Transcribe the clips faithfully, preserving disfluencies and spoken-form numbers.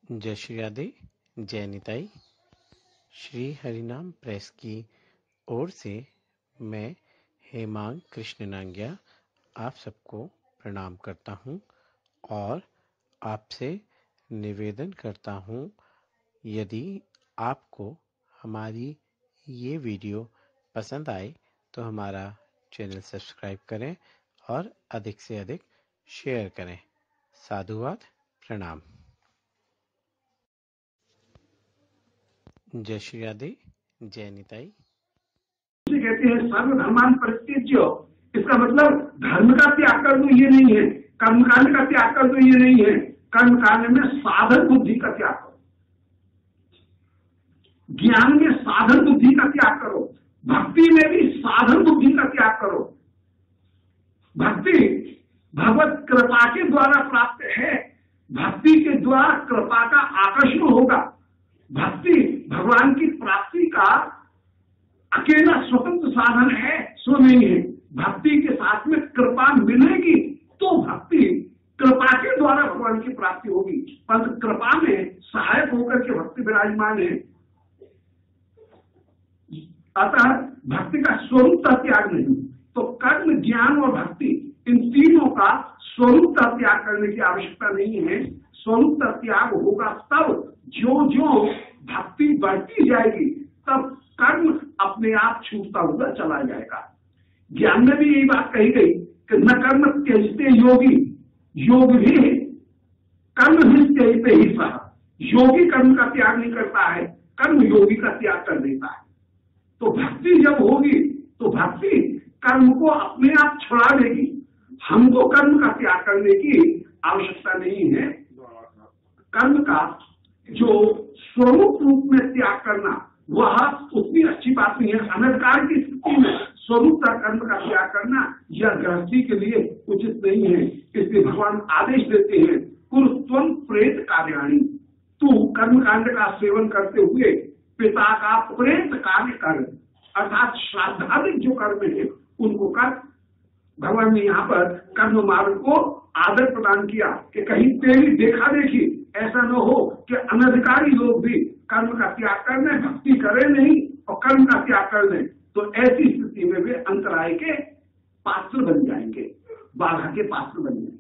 जय श्री राधे, जय निताई। श्री हरिनाम प्रेस की ओर से मैं हेमांग कृष्ण नांग्या आप सबको प्रणाम करता हूं और आपसे निवेदन करता हूं, यदि आपको हमारी ये वीडियो पसंद आए तो हमारा चैनल सब्सक्राइब करें और अधिक से अधिक शेयर करें। साधुवाद, प्रणाम। जय श्री राधे, जय निताई। कहते हैं सर्वधर्मान परित्यज्य, इसका मतलब धर्म का त्याग कर दो ये नहीं है, कर्मकांड का त्याग कर दो ये नहीं है। कर्मकांड में साधन बुद्धि का त्याग करो, ज्ञान में साधन बुद्धि का त्याग करो, भक्ति में भी साधन बुद्धि का त्याग करो। भक्ति भगवत कृपा के द्वारा प्राप्त है, भक्ति के द्वारा कृपा का आकर्षण होगा। भक्ति भगवान की प्राप्ति का अकेला स्वतंत्र साधन है, सो नहीं है। भक्ति के साथ में कृपा मिलेगी तो भक्ति कृपा के द्वारा भगवान की प्राप्ति होगी। पर कृपा में सहायक होकर के भक्ति विराजमान है। अतः भक्ति का स्वरूप का त्याग नहीं, तो कर्म, ज्ञान और भक्ति इन तीनों का स्वरूप का त्याग करने की आवश्यकता नहीं है। स्वरूप का त्याग होगा तब जो जो भक्ति बढ़ती जाएगी तब कर्म अपने आप छूटता हुआ चला जाएगा। ज्ञान में भी यही बात कही गई कि न कर्म त्यजते योगी, योग भी कर्म भी त्यजते ही सह। योगी कर्म का त्याग नहीं करता है, कर्म योगी का त्याग कर देता है। तो भक्ति जब होगी तो भक्ति कर्म को अपने आप छुड़ा देगी। हमको कर्म का त्याग करने की आवश्यकता नहीं है। कर्म का जो स्वरूप रूप में त्याग करना वह उतनी अच्छी बात नहीं है। अनधिकार की स्थिति में स्वरूप का कर्म का त्याग करना यह गृहस्थी के लिए उचित नहीं है। इसलिए भगवान आदेश देते हैं, कुरुत्वम प्रेत कार्याणि, तू कर्मकांड का सेवन करते हुए पिता का प्रेत कार्य कर, अर्थात श्राद्धादिक जो कर्म है उनको कर। भगवान ने यहाँ पर कर्म मार्ग को आदर प्रदान किया कि कहीं तेरी देखा देखी ऐसा न हो कि अनधिकारी लोग भी कर्म का त्याग कर लें, भक्ति करें नहीं और कर्म का त्याग कर लें, तो ऐसी स्थिति में वे अंतराय के पात्र बन जाएंगे, बाधा के पात्र बन जाएंगे।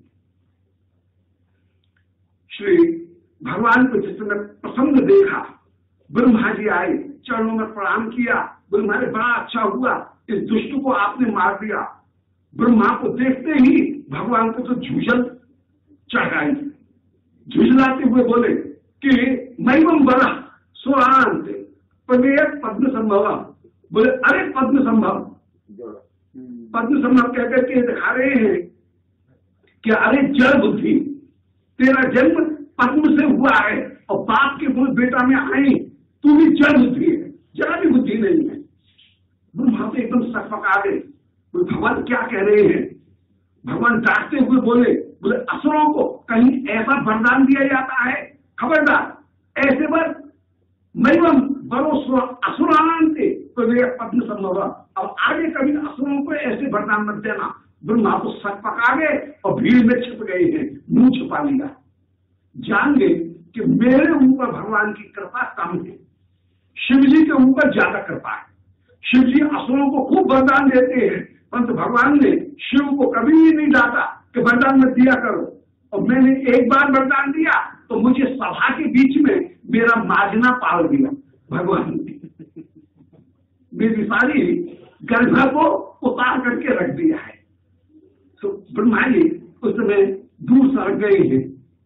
श्री भगवान को जिस समय प्रसन्न देखा, ब्रह्मा जी आए, चरणों में प्रणाम किया। ब्रह्मा ने बड़ा अच्छा हुआ, इस दुष्ट को आपने मार दिया। ब्रह्मा को देखते ही भगवान को तो झुझल चढ़ आई। झुझलाते हुए बोले कि मैवम बड़ा सुरांत पद्म संभव। बोले अरे पद्म संभव, पद्म संभव कहकर के दिखा रहे हैं कि अरे जड़ बुद्धि, तेरा जन्म पद्म से हुआ है और बाप के गुण बेटा में आई, तू भी जड़ बुद्धि है, जरा भी बुद्धि नहीं है। ब्रह्मा तो एकदम सकपका गए, भगवान क्या कह रहे हैं। भगवान डांटते हुए बोले बोले असुरों को कहीं ऐसा वरदान दिया जाता है, खबरदार ऐसे वर मैवम बरो असुरांते तो वे पद्म संभव। अब आगे कभी असुरों को ऐसे वरदान मत देना। ब्रह्मा को सक पका गए और भीड़ में छिप गए हैं, मुंह छुपा लिया। जान गए कि मेरे ऊपर भगवान की कृपा कम है, शिव जी के ऊपर ज्यादा कृपा है। शिव जी असुरों को खूब वरदान देते हैं, परंतु भगवान ने शिव को कभी भी नहीं डांटा कि वरदान मत दिया करो। और मैंने एक बार वरदान दिया तो मुझे सभा के बीच में मेरा माजना पाल दिया भगवान ने। मेरी सारी गर्भा को उतार करके रख दिया है। तो ब्रह्मा जी उस समय दूर सरक गए हैं।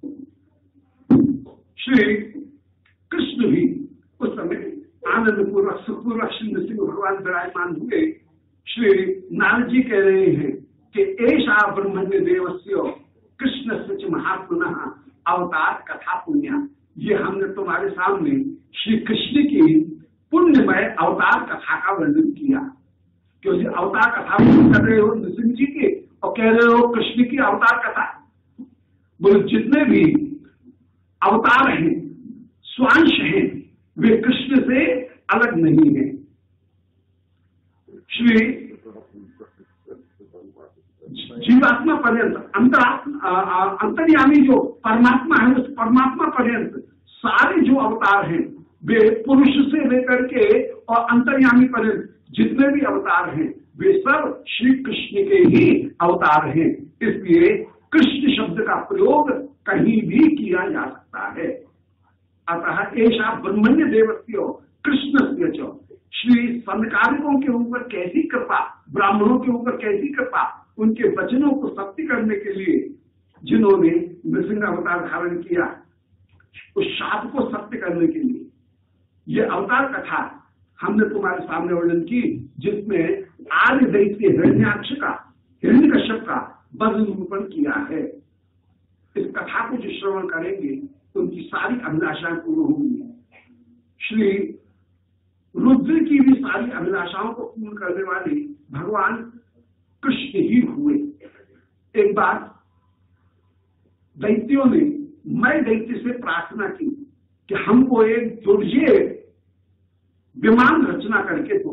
श्री कृष्ण भी उस समय आनंद पूर्वक सुखपूर्वक श्री नृसिंह भगवान विराजमान हुए। श्री नारद जी कह रहे हैं कि ऐसा ब्रह्मण्य देवस्य कृष्ण सच महात्मन अवतार कथा पुण्या। ये हमने तुम्हारे सामने श्री कृष्ण की पुण्यमय अवतार कथा का वर्णन किया। क्योंकि अवतार कथा कर रहे हो नृसिंह जी की और कह रहे हो कृष्ण की अवतार कथा। बोले जितने भी अवतार हैं, स्वांश हैं, वे कृष्ण से अलग नहीं है। श्री जीवात्मा पर्यंत अंतरात्मा अंतर्यामी जो परमात्मा है उस परमात्मा पर्यंत सारे जो अवतार हैं वे पुरुष से लेकर के और अंतर्यामी पर्यंत जितने भी अवतार हैं वे सब श्री कृष्ण के ही अवतार हैं। इसलिए कृष्ण शब्द का प्रयोग कहीं भी किया जा सकता है। अतः ऐसा ब्रह्मण्य देवस्य कृष्ण श्री संकालिकों के ऊपर कैसी कृपा, ब्राह्मणों के ऊपर कैसी कृपा, उनके वचनों को सत्य करने के लिए जिन्होंने नृसिंह अवतार धारण किया, उस शाप को सत्य करने के लिए ये अवतार कथा हमने तुम्हारे सामने वर्णन की, जिसमें आदि दैत्य हिरण्याक्ष का, हिरण्यकश्यप का वध निरूपण किया है। इस कथा को जो श्रवण करेंगे तो उनकी सारी अभिलाषाएं पूर्ण होंगी। श्री रुद्र की भी सारी अभिलाषाओं को पूर्ण करने वाले भगवान कृष्ण ही हुए। एक बार दैत्यों ने मैं दैत्य से प्रार्थना की कि हमको एक दुर्जय विमान रचना करके दो।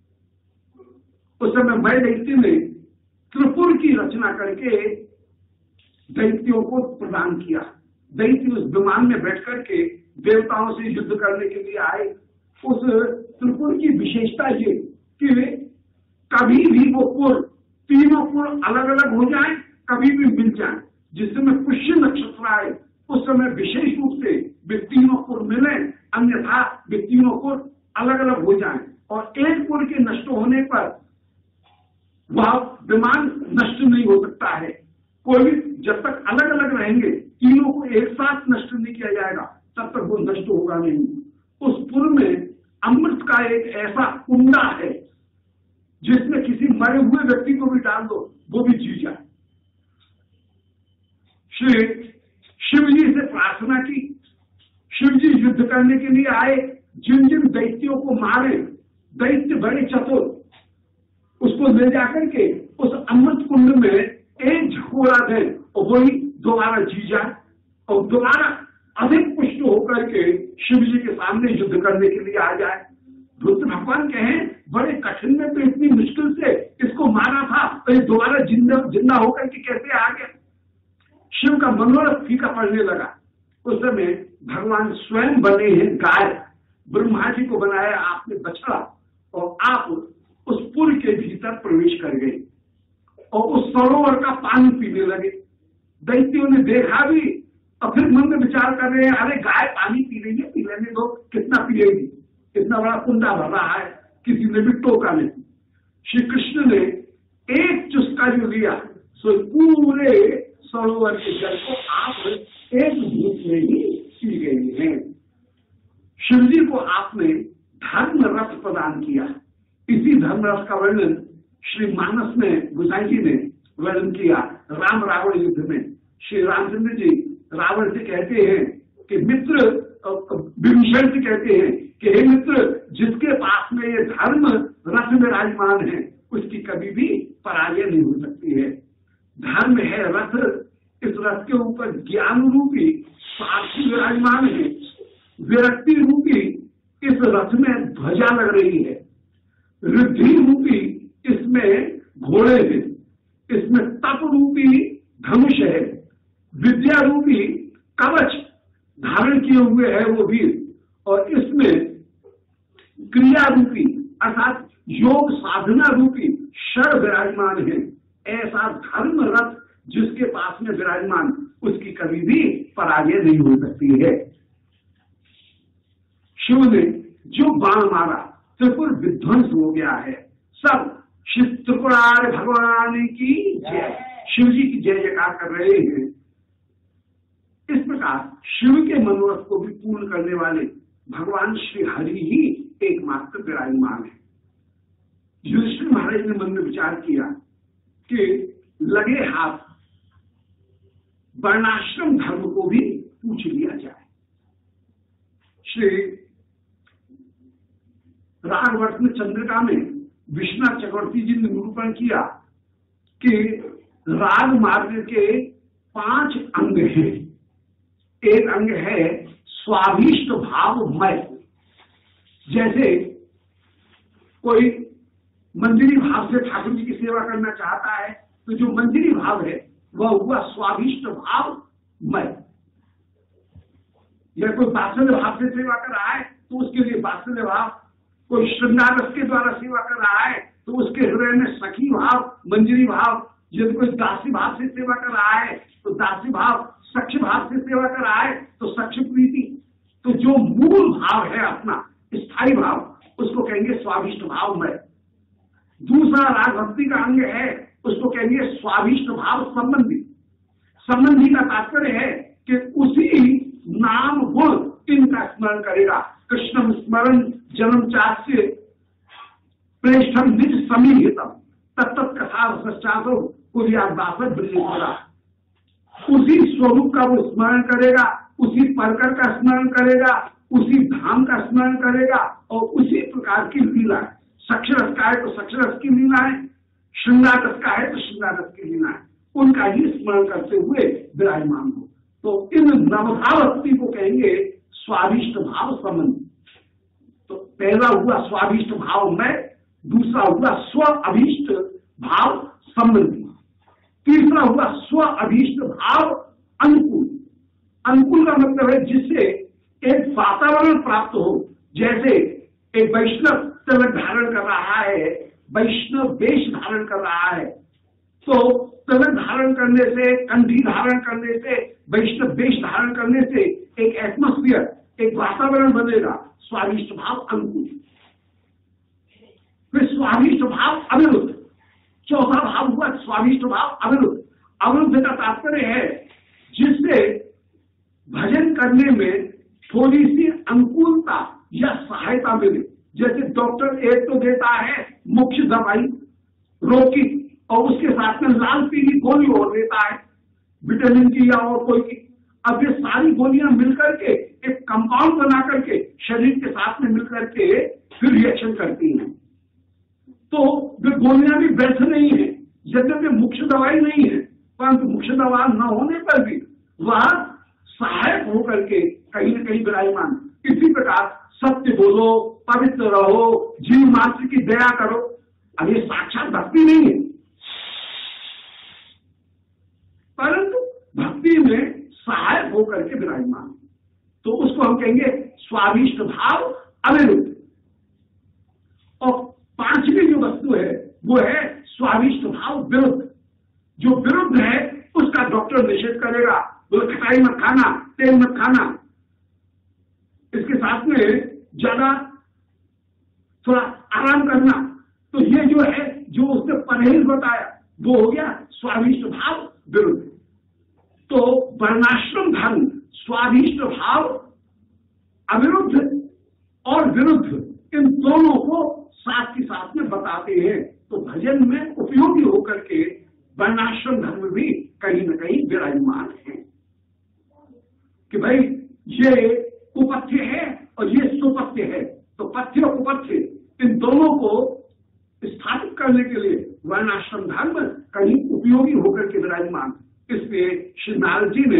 उस समय मैं दैत्य ने त्रिपुर की रचना करके दैत्यों को प्रदान किया। दैत्य उस विमान में बैठ करके देवताओं से युद्ध करने के लिए आए। उस त्रिपुर की विशेषता ये कि कभी भी वो पुर, तीनों पुर अलग अलग हो जाएं, कभी भी मिल जाएं। जिस समय पुष्य नक्षत्र आए उस समय विशेष रूप से वे तीनों पुर मिले, अन्यथा वे तीनों पुर अलग अलग हो जाएं। और एक पुर के नष्ट होने पर वह विमान नष्ट नहीं हो सकता है। कोई भी जब तक अलग अलग रहेंगे, तीनों को एक साथ नष्ट नहीं किया जाएगा, तब तक वो नष्ट होगा नहीं। उस पुर में अमृत का एक ऐसा कुंडा है जिसमें किसी मरे हुए व्यक्ति को भी डाल दो वो भी जी जाए। श्री शिव जी से प्रार्थना की। शिव जी युद्ध करने के लिए आए। जिन जिन दैत्यों को मारे, दैत्य बड़े चतुर, उसको ले जाकर के उस अमृत कुंड में एक झकोरा दे और वही दोबारा जी जाए और दोबारा अधिक पुष्ट होकर के शिव जी के सामने युद्ध करने के लिए आ जाए। रुद्र भगवान कहें बड़े कठिन में तो इतनी मुश्किल से इसको मारा था, तो ये दोबारा जिंदा जिंदा होकर के कैसे आ गया। शिव का मनोरथ फीका पड़ने लगा। उस समय भगवान स्वयं बने हैं गाय। ब्रह्मा जी को बनाया आपने बछड़ा और आप उस पुर के भीतर प्रवेश कर गए और उस सरोवर का पानी पीने लगे। दैत्यों ने देखा भी और फिर मन में विचार कर रहे हैं, अरे गाय पानी पी रही है, पी लेने दो, कितना पिएगी, इतना बड़ा कुंडा भर रहा है, किसी ने भी टोका नहीं। श्री कृष्ण ने एक चुस्का जो लिया सो पूरे सरोवर के जल को आप एक धूप में ही पी गए हैं। शिव जी को आपने धर्म रस प्रदान किया। इसी धर्म रस का वर्णन श्री मानस में गुसाई जी ने वर्णन किया। राम रावण युद्ध में श्री रामचंद्र जी रावण से कहते हैं कि मित्र, विभीषण से कहते हैं कि हे मित्र, जिसके पास में ये धर्म रस विराजमान है उसकी कभी भी पराजय नहीं हो सकती है। धर्म है रस, इस रस के ऊपर ज्ञान रूपी साक्षी विराजमान है। विरक्ति रूपी इस रस में ध्वजा लग रही है। रिद्धि रूपी इसमें घोड़े हैं। इसमें तप रूपी धनुष है। विद्या रूपी कवच धारण किए हुए है वो वीर। और इसमें क्रिया रूपी अर्थात योग साधना रूपी शर विराजमान है। ऐसा धर्म रथ जिसके पास में विराजमान, उसकी कभी भी पराजय नहीं हो सकती है। शिव ने जो बाण मारा त्रिपुर विध्वंस हो गया है। सब शिव त्रिपुरार भगवान की जय, शिव जी की जय जयकार कर रहे हैं। इस प्रकार शिव के मनोरथ को भी पूर्ण करने वाले भगवान श्री हरि ही एकमात्र विराजमान है। युधिष्ठिर महाराज ने मन में विचार किया कि लगे हाथ वर्णाश्रम धर्म को भी पूछ लिया जाए। श्री रागवर्त में चंद्रिका में विश्वनाथ चक्रवर्ती जी ने निरूपण किया कि राग मार्ग के पांच अंग हैं। एक अंग है स्वाभीष्ट भावमय। जैसे कोई मंदिरी भाव से ठाकुर जी की सेवा करना चाहता है तो जो मंदिरी भाव है वह हुआ स्वाभीष्ट भावमय। या कोई वात्सल्य भाव से सेवा कर रहा है तो उसके लिए वात्सल्य भाव, कोई श्रृंगार रस के द्वारा सेवा कर रहा है तो उसके हृदय में सखी भाव, मंजरी भाव, यदि कोई दासी भाव से सेवा कर रहा है तो दासी भाव, सख्य भाव से सेवा कर रहा है तो सख्य प्रीति। तो जो मूल भाव है अपना स्थायी भाव, उसको कहेंगे स्वाभिष्ट भाव में। दूसरा राग भक्ति का अंग है, उसको कहेंगे स्वाभिष्ट भाव संबंधी। संबंधी का तात्पर्य है कि उसी नाम गुण इनका स्मरण करेगा। कृष्णम स्मरण जन्म चास्य प्रेष्ठम निज समीहितम तत्त कथा सच्चातो कुरियादास ब्रजेश्वरा। उसी स्वरूप का वो स्मरण करेगा, उसी परकर का स्मरण करेगा, उसी धाम का स्मरण करेगा और उसी प्रकार की लीला है। सक्षरस का है तो सक्षरस की लीला है, श्रृंगार रस का है तो श्रृंगार रस की लीला है, उनका ही स्मरण करते हुए विराजमान हो। तो इन नवभावक्ति को कहेंगे स्वाभिष्ट भाव संबंधी। तो पहला हुआ स्वाभिष्ट भाव में, दूसरा हुआ स्व अभीष्ट भाव संबंधी, तीसरा हुआ स्व अभीष्ट भाव अनुकूल। अनुकूल का मतलब है जिससे एक वातावरण प्राप्त हो। जैसे एक वैष्णव तिलक धारण कर रहा है, वैष्णव वेश धारण कर रहा है, तो तिलक धारण करने से, कंठी धारण करने से, वैष्णव वेश धारण करने से एक एटमोस्फियर, एक वातावरण बनेगा। स्वाभिष्ट भाव अनुकूल। फिर स्वाभिष्ट भाव अविरुद्ध, चौथा भाव हुआ स्वाभिष्ट भाव अविरुद्ध। अविरुद्ध का तात्पर्य है जिससे भजन करने में थोड़ी सी अनुकूलता या सहायता मिले। जैसे डॉक्टर एक तो देता है मुख्य दवाई रोग की और उसके साथ में लाल पीली गोली और देता है विटामिन की या और कोई की। अब ये सारी गोलियां मिलकर के एक कंपाउंड बना करके शरीर के साथ में मिलकर के फिर रिएक्शन करती हैं। तो वे गोलियां भी व्यर्थ नहीं है, यद्यपि मुख्य दवाई नहीं है, परंतु मुख्य दवा न होने पर भी वह सहायक होकर के कहीं न कहीं विराजमान। इसी प्रकार सत्य बोलो, पवित्र रहो, जीव मात्र की दया करो। अब ये साक्षात भक्ति नहीं है, परंतु भक्ति में सहायक होकर के विराजमान, तो उसको हम कहेंगे स्वाभिष्ट भाव अविरुद्ध। और पांचवी जो वस्तु है वो है स्वाभिष्ट भाव विरुद्ध। जो विरुद्ध है उसका डॉक्टर निषेध करेगा, बोले खटाई मत खाना, तेल मत खाना, इसके साथ में ज्यादा थोड़ा आराम करना। तो ये जो है, जो उसने परहेज बताया, वो हो गया स्वाभिष्ट भाव विरुद्ध। तो वर्णाश्रम धर्म स्वाभिष्ट भाव अविरुद्ध और विरुद्ध इन दोनों को साथ ही साथ में बताते हैं। तो भजन में उपयोगी होकर के वर्णाश्रम धर्म भी कहीं न कहीं विराजमान है कि भाई ये कुपथ्य है और ये सुपथ्य है। तो पथ्य और कुपथ्य इन दोनों को स्थापित करने के लिए वर्णाश्रम धर्म कहीं उपयोगी होकर के विराजमान। इसलिए श्री नारद जी ने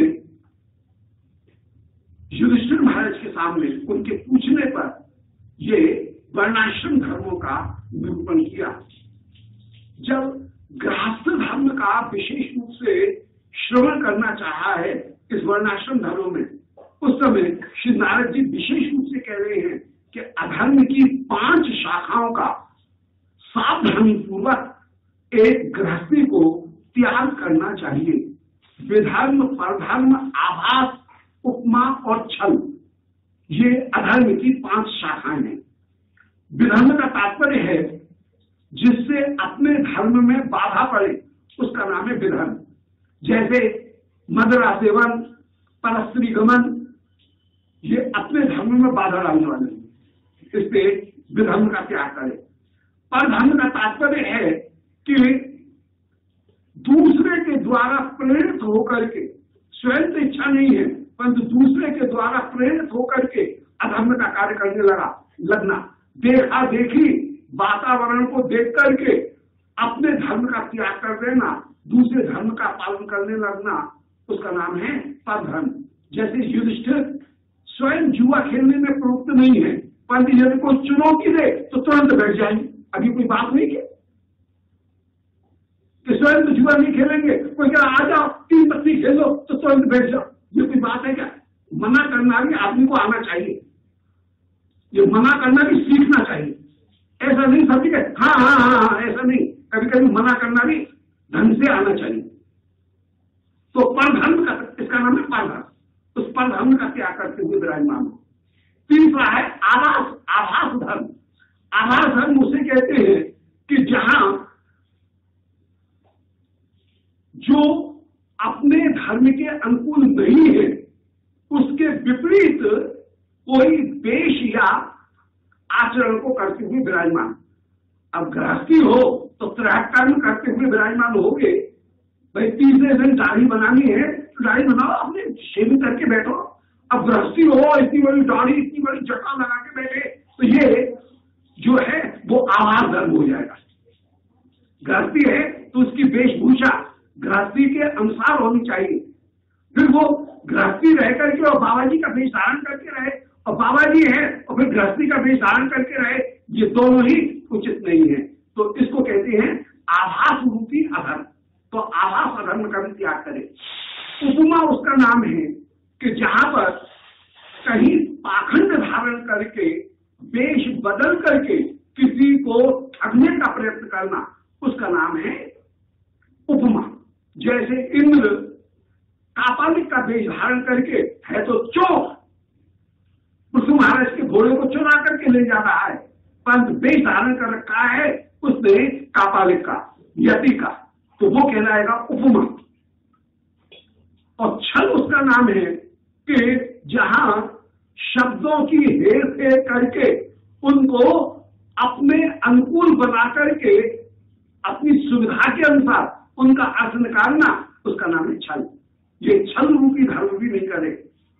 युधिष्ठिर महाराज के सामने उनके पूछने पर ये वर्णाश्रम धर्मों का निरूपण किया। जब गृहस्थ धर्म का विशेष रूप से श्रवण करना चाहा है इस वर्णाश्रम धर्म में, उस समय श्री नारद जी विशेष रूप से कह रहे हैं कि अधर्म की पांच शाखाओं का सावधानी पूर्वक एक गृहस्थी को त्याग करना चाहिए। विधर्म, परधर्म, आभास, उपमा और छल, ये अधर्म की पांच शाखाएं हैं। विधर्म का तात्पर्य है जिससे अपने धर्म में बाधा पड़े, उसका नाम है विधर्म। जैसे मदिरा सेवन, परस्त्री गमन, ये अपने धर्म में बाधा डालने वाले हैं, इससे विधर्म का त्याग करे। परधर्म का तात्पर्य है कि दूसरे के द्वारा प्रेरित होकर के, स्वयं तो इच्छा नहीं है परंतु दूसरे के द्वारा प्रेरित होकर के अधर्म का कार्य करने लगा लगना। देखा देखी वातावरण को देख करके अपने धर्म का त्याग कर देना, दूसरे धर्म का पालन करने लगना, उसका नाम है परधर्म। जैसे युधिष्ठिर स्वयं जुआ खेलने में प्रवृत्त नहीं है, परंतु यदि कोई चुनौती दे तो तुरंत बैठ जाएंगे। अभी कोई बात नहीं है कि स्वयं तो जुआ नहीं खेलेंगे, कोई कह आ जाओ तीन पत्ती खेलो तो तुरंत बैठ जाओ, ये कोई बात है क्या? मना करना भी आदमी को आना चाहिए, ये मना करना भी सीखना चाहिए। ऐसा नहीं सब ठीक है हाँ हाँ हाँ हाँ ऐसा नहीं, कभी कभी मना करना भी ढंग से आना चाहिए। तो परधर्म का, इसका नाम है परधर्म, उस परधर्म का त्याग करते हुए विराजमान हो। तीसरा है आभास, आभास धर्म। आभास धर्म उसे कहते हैं कि जहां जो अपने धर्म के अनुकूल नहीं है, उसके विपरीत कोई वेश या आचरण को करते हुए विराजमान। अब गृहस्थी हो तो त्रय कर्म करते हुए विराजमान हो गए। भाई तीसरे दिन दाढ़ी बनानी है तो दाढ़ी बनाओ, अपने शेविंग करके बैठो। अब गृहस्थी हो, इतनी बड़ी दाढ़ी, इतनी बड़ी जटा लगा के बैठे, तो ये जो है वो आभास धर्म हो जाएगा। गृहस्थी है तो उसकी वेशभूषा गृहस्थी के अनुसार होनी चाहिए। फिर वो गृहस्थी रह करके और बाबा जी का वेश धारण करके रहे, और बाबा जी है और फिर गृहस्थी का वेश धारण करके रहे, ये दोनों ही उचित नहीं है। तो इसको कहते हैं आभास रूपी अधर्म। तो आभास अधर्म का भी त्याग करे। उपमा उसका नाम है कि जहां पर कहीं पाखंड धारण करके, वेश बदल करके किसी को ठगने का प्रयत्न करना, उसका नाम है उपमा। जैसे इंद्र कापालिक का वेश धारण करके है तो चोर, पृथ्वी महाराज के घोड़े को चुरा करके ले जा रहा है, परंतु वेश धारण कर रखा है उसने कापालिक का, यति का, तो वो कहलाएगा उपमा। और छल उसका नाम है कि जहां शब्दों की हेर फेर करके उनको अपने अनुकूल बना करके अपनी सुविधा के अनुसार उनका अर्थ निकालना, उसका नाम है छल। ये छल रूपी धर्म भी नहीं करे।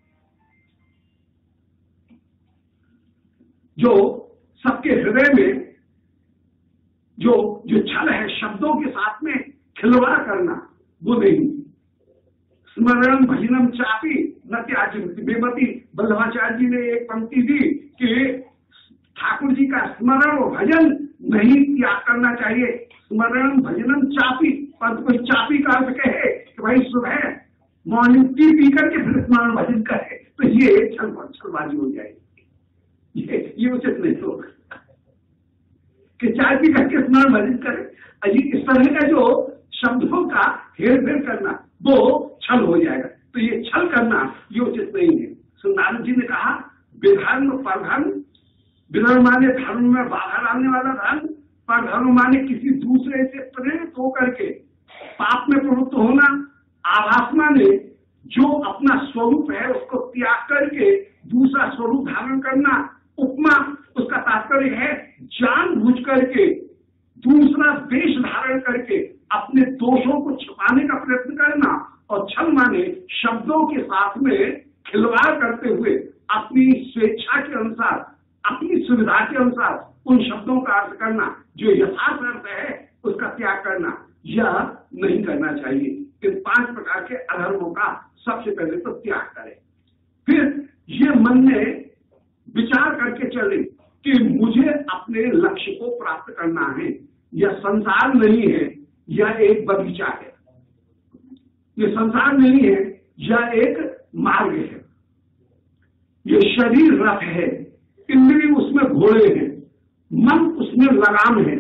जो सबके हृदय में जो जो छल है, शब्दों के साथ में खिलवाड़ करना, वो नहीं। स्मरण भजनम चापी न त्याज्य। बेमती वल्लभाचार्य जी ने एक पंक्ति दी कि ठाकुर जी का स्मरण और भजन नहीं त्याग करना चाहिए। स्मरण भजनम चापी, पर कोई चापी का अर्थ कहे कि भाई सुबह मॉर्निंग टी पी करके फिर स्मरण भजन करे, तो ये छल छलबाजी हो जाएगी। ये ये उचित नहीं होगा कि चाय पी करके स्मरण भजन करे। इस तरह का जो शब्दों का हेर फेर करना, वो छल हो जाएगा। तो ये छल करना ये उचित नहीं है। सो नारद जी ने कहा विधर्म परधर्म, विधर्म माने धर्म में बाधा डालने वाला धर्म, परधर्म माने किसी दूसरे से प्रेरित होकर के पाप में प्रवृत्त होना, आभास माने जो अपना स्वरूप है उसको त्याग करके दूसरा स्वरूप धारण करना, उपमा उसका तात्पर्य है जानबूझ करके दूसरा वेश धारण करके अपने दोषों को छिपाने का प्रयत्न करना, और छल माने शब्दों के साथ में खिलवाड़ करते हुए अपनी स्वेच्छा के अनुसार, अपनी सुविधा के अनुसार उन शब्दों का अर्थ करना, जो यथार्थ अर्थ है उसका त्याग करना, यह नहीं करना चाहिए। इन पांच प्रकार के अधर्मों का सबसे पहले तो त्याग करें। फिर ये मन में विचार करके चले कि मुझे अपने लक्ष्य को प्राप्त करना है। यह संसार नहीं है, यह एक बगीचा है। ये संसार नहीं है, यह एक मार्ग है। ये शरीर रथ है, इंद्रिय उसमें घोड़े हैं, मन उसमें लगाम है,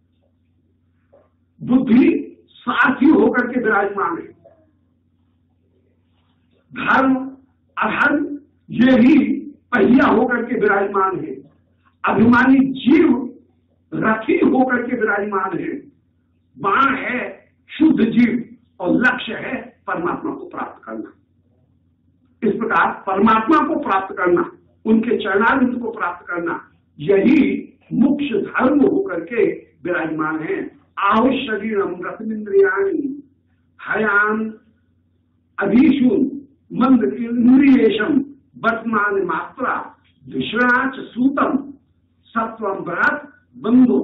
बुद्धि सारथी होकर के विराजमान है। धर्म अधर्म ये ही पहिया होकर के विराजमान है। अभिमानी जीव रथी होकर के विराजमान है। बाण है शुद्ध जीव और लक्ष्य है परमात्मा को प्राप्त करना। इस प्रकार परमात्मा को प्राप्त करना, उनके चरणारविंद को प्राप्त करना, यही मुख्य धर्म होकर के विराजमान है। आहु शरीरम रथमिंद्रियाणि हयान अधीशून मंद इंद्रियेशम वर्तमान मात्रा विश्राच सूतम सत्वम व्रत बंधु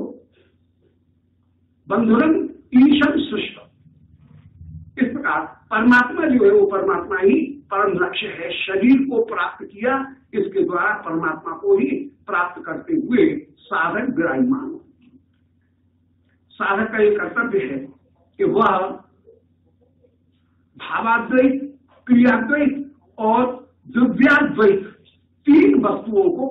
बंधुरन ईशम सुष्ट। इस प्रकार परमात्मा जो है वो परमात्मा ही परम लक्ष्य है। शरीर को प्राप्त किया, इसके द्वारा परमात्मा को ही प्राप्त करते हुए साधक विराजमान हो। साधक का एक कर्तव्य है कि वह भावाद्वैत, क्रियाद्वैत और द्रव्या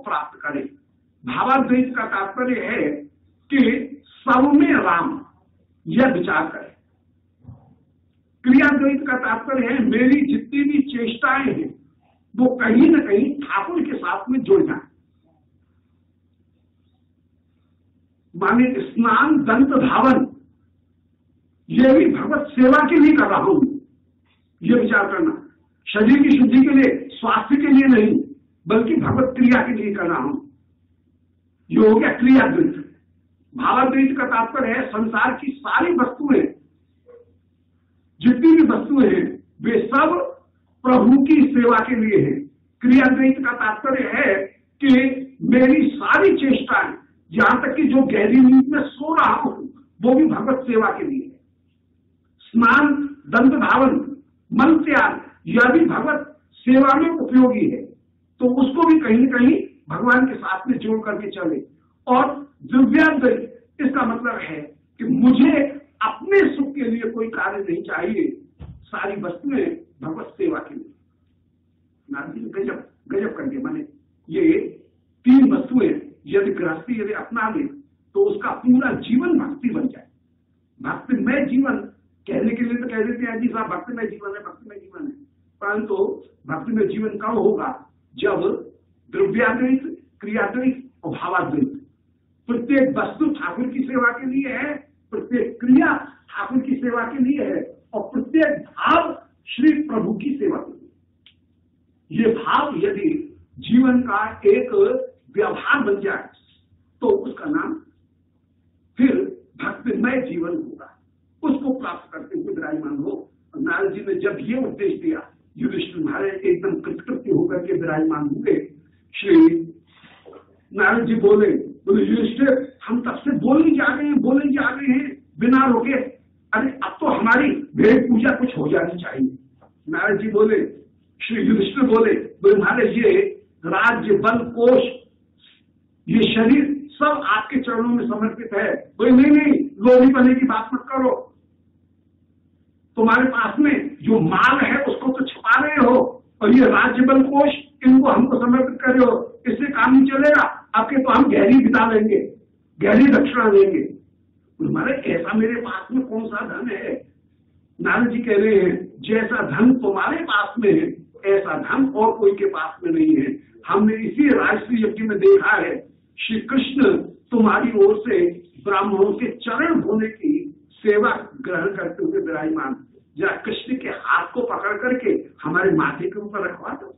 प्राप्त करें। भावाद्वैत का तात्पर्य है कि सब में राम, यह विचार करें। क्रियाद्वैत का तात्पर्य है मेरी जितनी भी चेष्टाएं हैं वो कहीं न कहीं ठाकुर के साथ में जुड़ जाए। माने स्नान, दंत धावन, यह भी भगवत सेवा के लिए कर रहा हूं, यह विचार करना। शरीर की शुद्धि के लिए, स्वास्थ्य के लिए नहीं, बल्कि भगवत क्रिया के लिए कर रहा हूं। यह हो गया क्रियाद्वैत। भावाद्वैत का तात्पर्य है संसार की सारी वस्तुएं, जितनी भी वस्तुएं हैं वे सब प्रभु की सेवा के लिए है। क्रियाद्वैत का तात्पर्य है कि मेरी सारी चेष्टाएं, यहां तक कि जो गहरी नींद में सो रहा हूं, वो भी भगवत सेवा के लिए है। स्नान, दंत धावन, मल त्याग, यह भी भगवत सेवा में उपयोगी है। तो उसको भी कहीं न कहीं भगवान के साथ में जोड़ करके चले। और दिव्याद्वैत, इसका मतलब है कि मुझे अपने सुख के लिए कोई कार्य नहीं चाहिए, सारी वस्तुएं भगवत सेवा के लिए। नारद जी ने गजब गजब करके माने ये तीन वस्तुएं यदि गृहस्थी यदि अपना ले तो उसका पूरा जीवन भक्ति बन जाए। भक्तिमय जीवन कहने के लिए तो कह देते हैं जी साहब भक्तिमय जीवन है, भक्तिमय जीवन है, परंतु भक्तिमय जीवन कब होगा? जब द्रव्याद्वैत, क्रियाद्वैत और भावाद्वैत, प्रत्येक वस्तु ठाकुर की सेवा के लिए है, प्रत्येक क्रिया ठाकुर की सेवा के लिए है, और प्रत्येक भाव श्री प्रभु की सेवा के लिए। ये भाव यदि जीवन का एक व्यवहार बन जाए तो उसका नाम फिर भक्तिमय जीवन होगा। उसको प्राप्त करते हुए विराजमान हो। नारद जी ने जब ये उपदेश दिया, युधिष्ठिर महाराज एकदम कृतकृत्य होकर के विराजमान हुए। श्री नारद जी बोले बोले युधिष्ठिर, हम तब से बोले जा रहे हैं बोले जा रहे हैं बिना रोके, अरे अब तो हमारी भेद पूजा कुछ हो जानी चाहिए। नारद जी बोले, श्री युधिष्ठिर बोले बोले महाराज ये राज्य, बल, कोष, ये शरीर सब आपके चरणों में समर्पित है। बोले नहीं नहीं, लोभी बनने की बात मत करो, तुम्हारे पास में जो माल है उसको तो छुपा रहे हो, और ये राज्य, बल, कोष इनको हमको समर्पित कर रहे हो, इससे काम नहीं चलेगा। आपके तो हम गहरी बिता लेंगे, गहरी दक्षिणा देंगे। तुम्हारे ऐसा मेरे पास में कौन सा धन है? नारद जी कह रहे हैं जैसा धन तुम्हारे पास में है ऐसा धन और कोई के पास में नहीं है। हमने इसी राष्ट्रीय यज्ञ में देखा है श्री कृष्ण तुम्हारी ओर से ब्राह्मणों के चरण धोने की सेवा ग्रहण करते हुए विराजमान। जरा कृष्ण के हाथ को पकड़ करके हमारे माथे के ऊपर रखवा दो।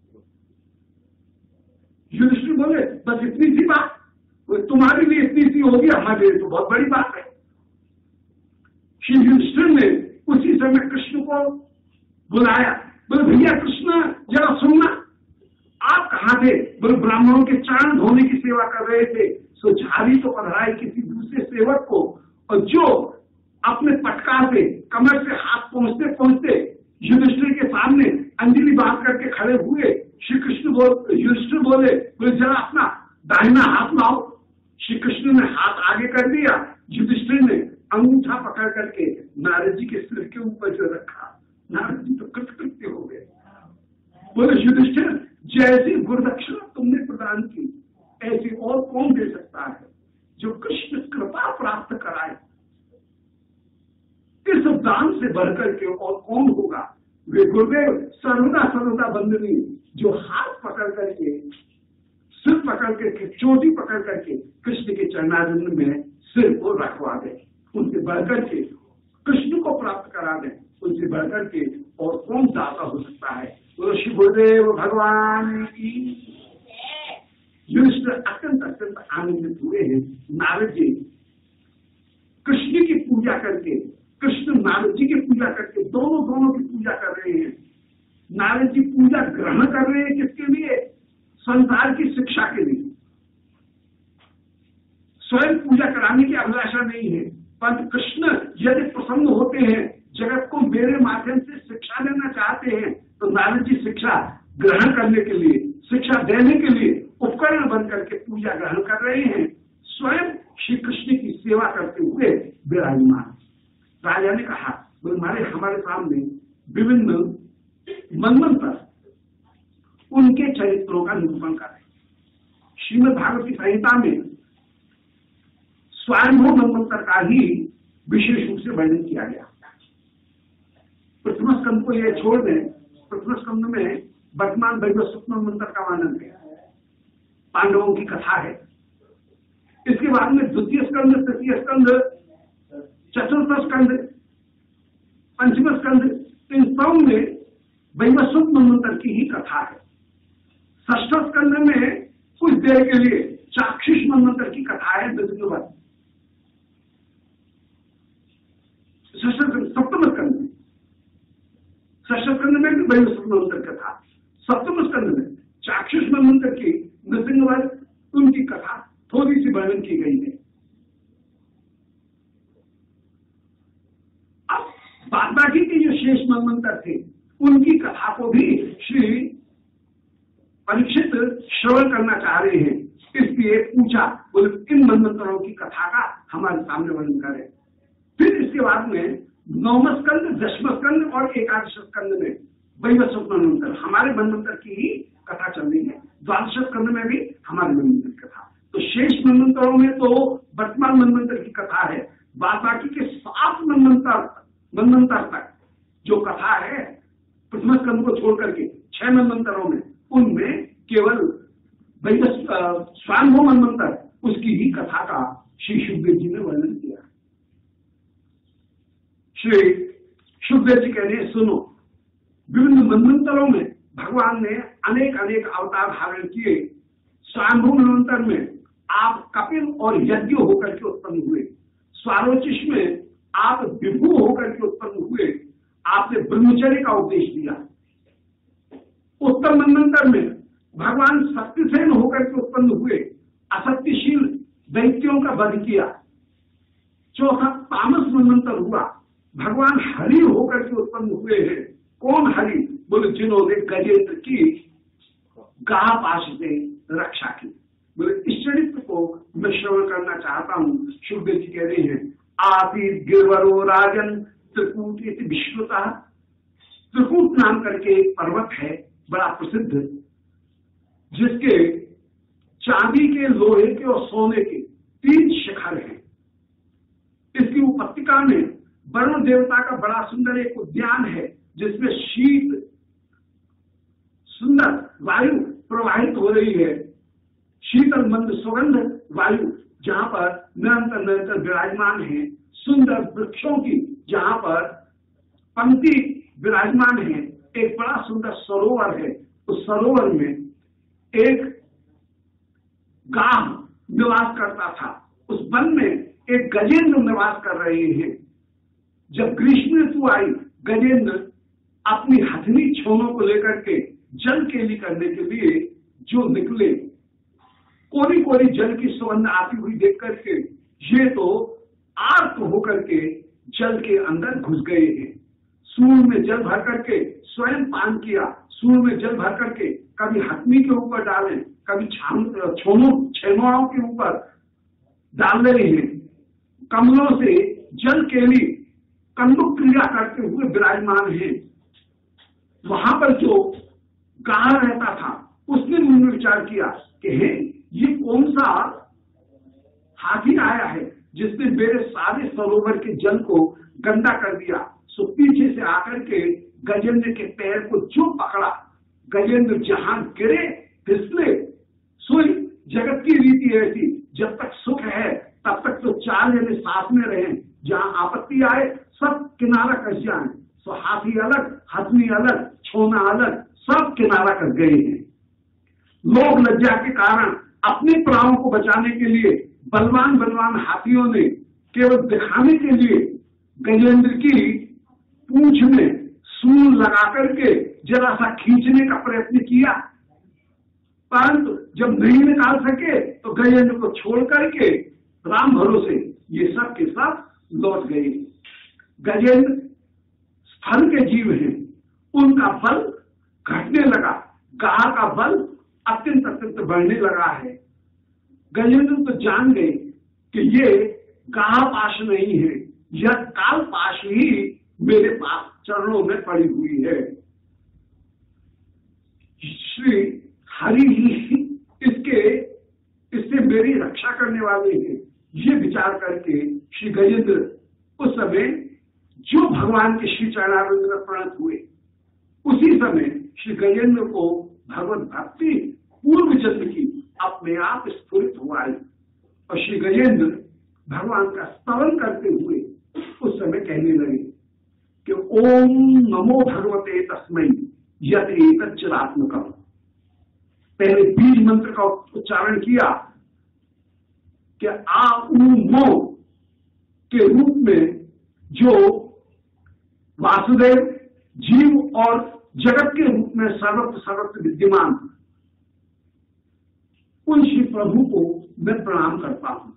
युधिष्ठिर बोले बस इतनी सी बात, तुम्हारे लिए इतनी सी होगी, हमारे लिए तो बहुत बड़ी बात है। श्री युधिष्ठिर ने उसी समय कृष्ण को बुलाया। बोले भैया कृष्ण जरा सुनना, आप कहाँ थे? बोले ब्राह्मणों के चरण धोने की सेवा कर रहे थे। सो झाड़ी तो पधराई किसी दूसरे सेवक को, और जो अपने पटका से कमर से हाथ पहुंचते पहुंचते युधिष्ठिर के सामने अंजलि बांध करके खड़े हुए। श्री कृष्ण बोल युधिष्ठिर बोले बोले जरा अपना दाहिना हाथ लाओ। श्री कृष्ण ने हाथ आगे कर दिया, युधिष्ठिर ने अंगूठा पकड़ करके नारद जी के सिर के ऊपर जो रखा। नारद जी तो कृतकृत्य हो गए। बोले युधिष्ठिर जैसी गुरुदक्षिणा तुमने प्रदान की ऐसी और कौन दे सकता है? जो कृष्ण कृपा प्राप्त कराए, इस दान से बढ़कर के और कौन होगा? वे गुरुदेव सर्वदा सर्वदा बंदनी, जो हाथ पकड़ करके, सिर पकड़ करके, चोटी पकड़ करके कृष्ण के चरणारविंद में सिर को रखवा दे, उनसे बढ़कर के कृष्ण को प्राप्त करा दे, उनसे बढ़कर के और कौन दाता हो सकता है? तो श्री गुरुदेव भगवान की। युधिष्ठिर अत्यंत अत्यंत आनंदित हुए हैं। नारद जी कृष्ण की पूजा करके, कृष्ण नारद जी की पूजा करके, दोनों दोनों की पूजा कर रहे हैं। नारद जी पूजा ग्रहण कर रहे हैं किसके लिए? संसार की शिक्षा के लिए। स्वयं पूजा कराने की अभिलाषा नहीं है, परंतु कृष्ण यदि प्रसन्न होते हैं, जगत को मेरे माध्यम से शिक्षा देना चाहते हैं, तो नारद जी शिक्षा ग्रहण करने के लिए, शिक्षा देने के लिए उपकरण बन करके पूजा ग्रहण कर रहे हैं। स्वयं श्री कृष्ण की सेवा करते हुए विराजमान। राजा ने कहा हमारे हमारे सामने विभिन्न मनमंत्र उनके चरित्रों का निरूपण कर रहे। श्रीमद् भागवती संहिता में स्वयंभू मनवंतर का ही विशेष रूप से वर्णन किया गया। प्रथम स्कंद को यह छोड़ दें, प्रथम स्कंद में वर्तमान वैवस्वत मनवंतर का वर्णन है, पांडवों की कथा है। इसके बाद में द्वितीय स्कंद, तृतीय स्कंद, चतुर्थ स्कंद, पंचम स्कंद, इन सब में वैवस्वत मनवंतर की ही कथा है। षष्ठ स्कंद में कुछ देर के लिए चाक्षुष मनवंतर की कथा है। सप्तम स्कंद में षष्ठ स्कंद में भी वैवस्वत मनवंतर कथा, सप्तम स्कंद में चाक्षुष मनवंतर की नृसिंहवध उनकी कथा थोड़ी सी वर्णन की गई है। अब बाद बाकी के जो शेष मनवंतर थे उनकी कथा को भी श्री परीक्षित श्रवण करना चाह रहे हैं, इसलिए पूछा, बोले इन मनवंतरों की कथा का हमारे सामने वर्णन करें। फिर इसके बाद में नौम स्कंद, दशम स्कंद और एकादश स्कंद में वैवस्वत मनवंतर, हमारे मनवंतर की ही कथा चल रही है। द्वादश स्कंद में भी हमारे मनवंतर की कथा। तो शेष मनवंतरों में तो वर्तमान मनवंतर की कथा है, बाद बाकी के सात मनवंतर मनवंतर तक जो कथा है प्रथम स्कंद को छोड़ करके छह मनवंतरों में, उनमें केवल स्वयंभू मनवंतर उसकी ही कथा का श्री शुकदेव जी ने वर्णन किया। श्री शुकदेव जी कह रहे हैं, सुनो, विभिन्न मनवंतरों में भगवान ने अनेक अनेक अवतार धारण किए। स्वयंभू मनवंतर में आप कपिल और यज्ञ होकर के उत्पन्न हुए, स्वारोचिष में आप विभु होकर के उत्पन्न हुए, आपने ब्रह्मचर्य का उपदेश दिया। उत्तर मनवंतर में भगवान सत्यसेन होकर के उत्पन्न हुए, असत्यशील दैत्यों का वध किया। चौथा तामस मनवंतर हुआ, भगवान हरि होकर के उत्पन्न हुए हैं। कौन हरि? बोले जिन्होंने गजेंद्र की गाह पाश से रक्षा की। बोले इस चरित्र को मैं श्रवण करना चाहता हूं। शुकदेव जी कह रहे हैं, आपी गिरवरो राजन त्रिकूट इति विश्रुता। त्रिकूट नाम करके एक पर्वत है बड़ा प्रसिद्ध, जिसके चांदी के, लोहे के और सोने के तीन शिखर हैं। इसकी उपत्यका में वरुण देवता का बड़ा सुंदर एक उद्यान है, जिसमें शीत सुंदर वायु प्रवाहित हो रही है, शीतल मंद सुगंध वायु जहां पर निरंतर निरंतर विराजमान है। सुंदर वृक्षों की जहां पर पंक्ति विराजमान है। एक बड़ा सुंदर सरोवर है, उस सरोवर में एक गाह निवास करता था। उस वन में एक गजेंद्र निवास कर रहे हैं। जब ग्रीष्म ऋतु आई, गजेंद्र अपनी हथनी छोनों को लेकर के जल केली करने के लिए जो निकले, कोरी कोरी जल की सुगंध आती हुई देख करके ये तो आर्त होकर के जल के अंदर घुस गए हैं। सूर में जल भर करके स्वयं पान किया, सूर में जल भर करके कभी हथनी के ऊपर डालें, कभी छोनों छेनों के ऊपर डाल रहे हैं। कमलों से जल केली कन्दुक क्रिया करते हुए विराजमान है। वहां पर जो गाह रहता था उसने मन में विचार किया कि हे, ये कौन सा हाथी आया है जिसने मेरे सारे सरोवर के जल को गंदा कर दिया। सो पीछे से आकर के गजेंद्र के पैर को जो पकड़ा, गजेंद्र जहां गिरे फिसले। सोई जगत की रीति ऐसी, जब तक सुख है तब तक तो चार जने साथ में रहे, जहां आपत्ति आए सब किनारा कस जाए। सो हाथी अलग, हथनी अलग, छोना अलग, सब किनारा कर गए हैं। लोग लज्जा के कारण अपने प्राणों को बचाने के लिए बलवान बलवान हाथियों ने केवल दिखाने के लिए गजेंद्र की पूंछ में सूल लगा करके जरा सा खींचने का प्रयत्न किया, परंतु जब नहीं निकाल सके तो गजेंद्र को छोड़ करके राम भरोसे ये सब के सब लौट गए। गजेंद्र स्थल के जीव हैं, उनका बल घटने लगा, गाह का बल अत्यंत अत्यंत बढ़ने लगा है। गजेंद्र तो जान गए कि ये गाह पाश नहीं है, यह काल पाश ही मेरे पास चरणों में पड़ी हुई है। श्री हरि ही इसके करने वाले हैं, ये विचार करके श्री गजेंद्र उस समय जो भगवान के श्री चरणारविंद में प्रणत हुए, उसी समय श्री गजेंद्र को भगवत भक्ति पूर्व जन्म की अपने आप स्फुरित हुआ है और श्री गजेंद्र भगवान का स्तवन करते हुए उस समय कहने लगे कि ओम नमो भगवते तस्मै यत एतच्चिदात्मकम्। पहले बीज मंत्र का उच्चारण किया कि आ उ मो के रूप में जो वासुदेव जीव और जगत के रूप में सर्वत्र सर्वत्र विद्यमान उन श्री प्रभु को मैं प्रणाम करता हूं।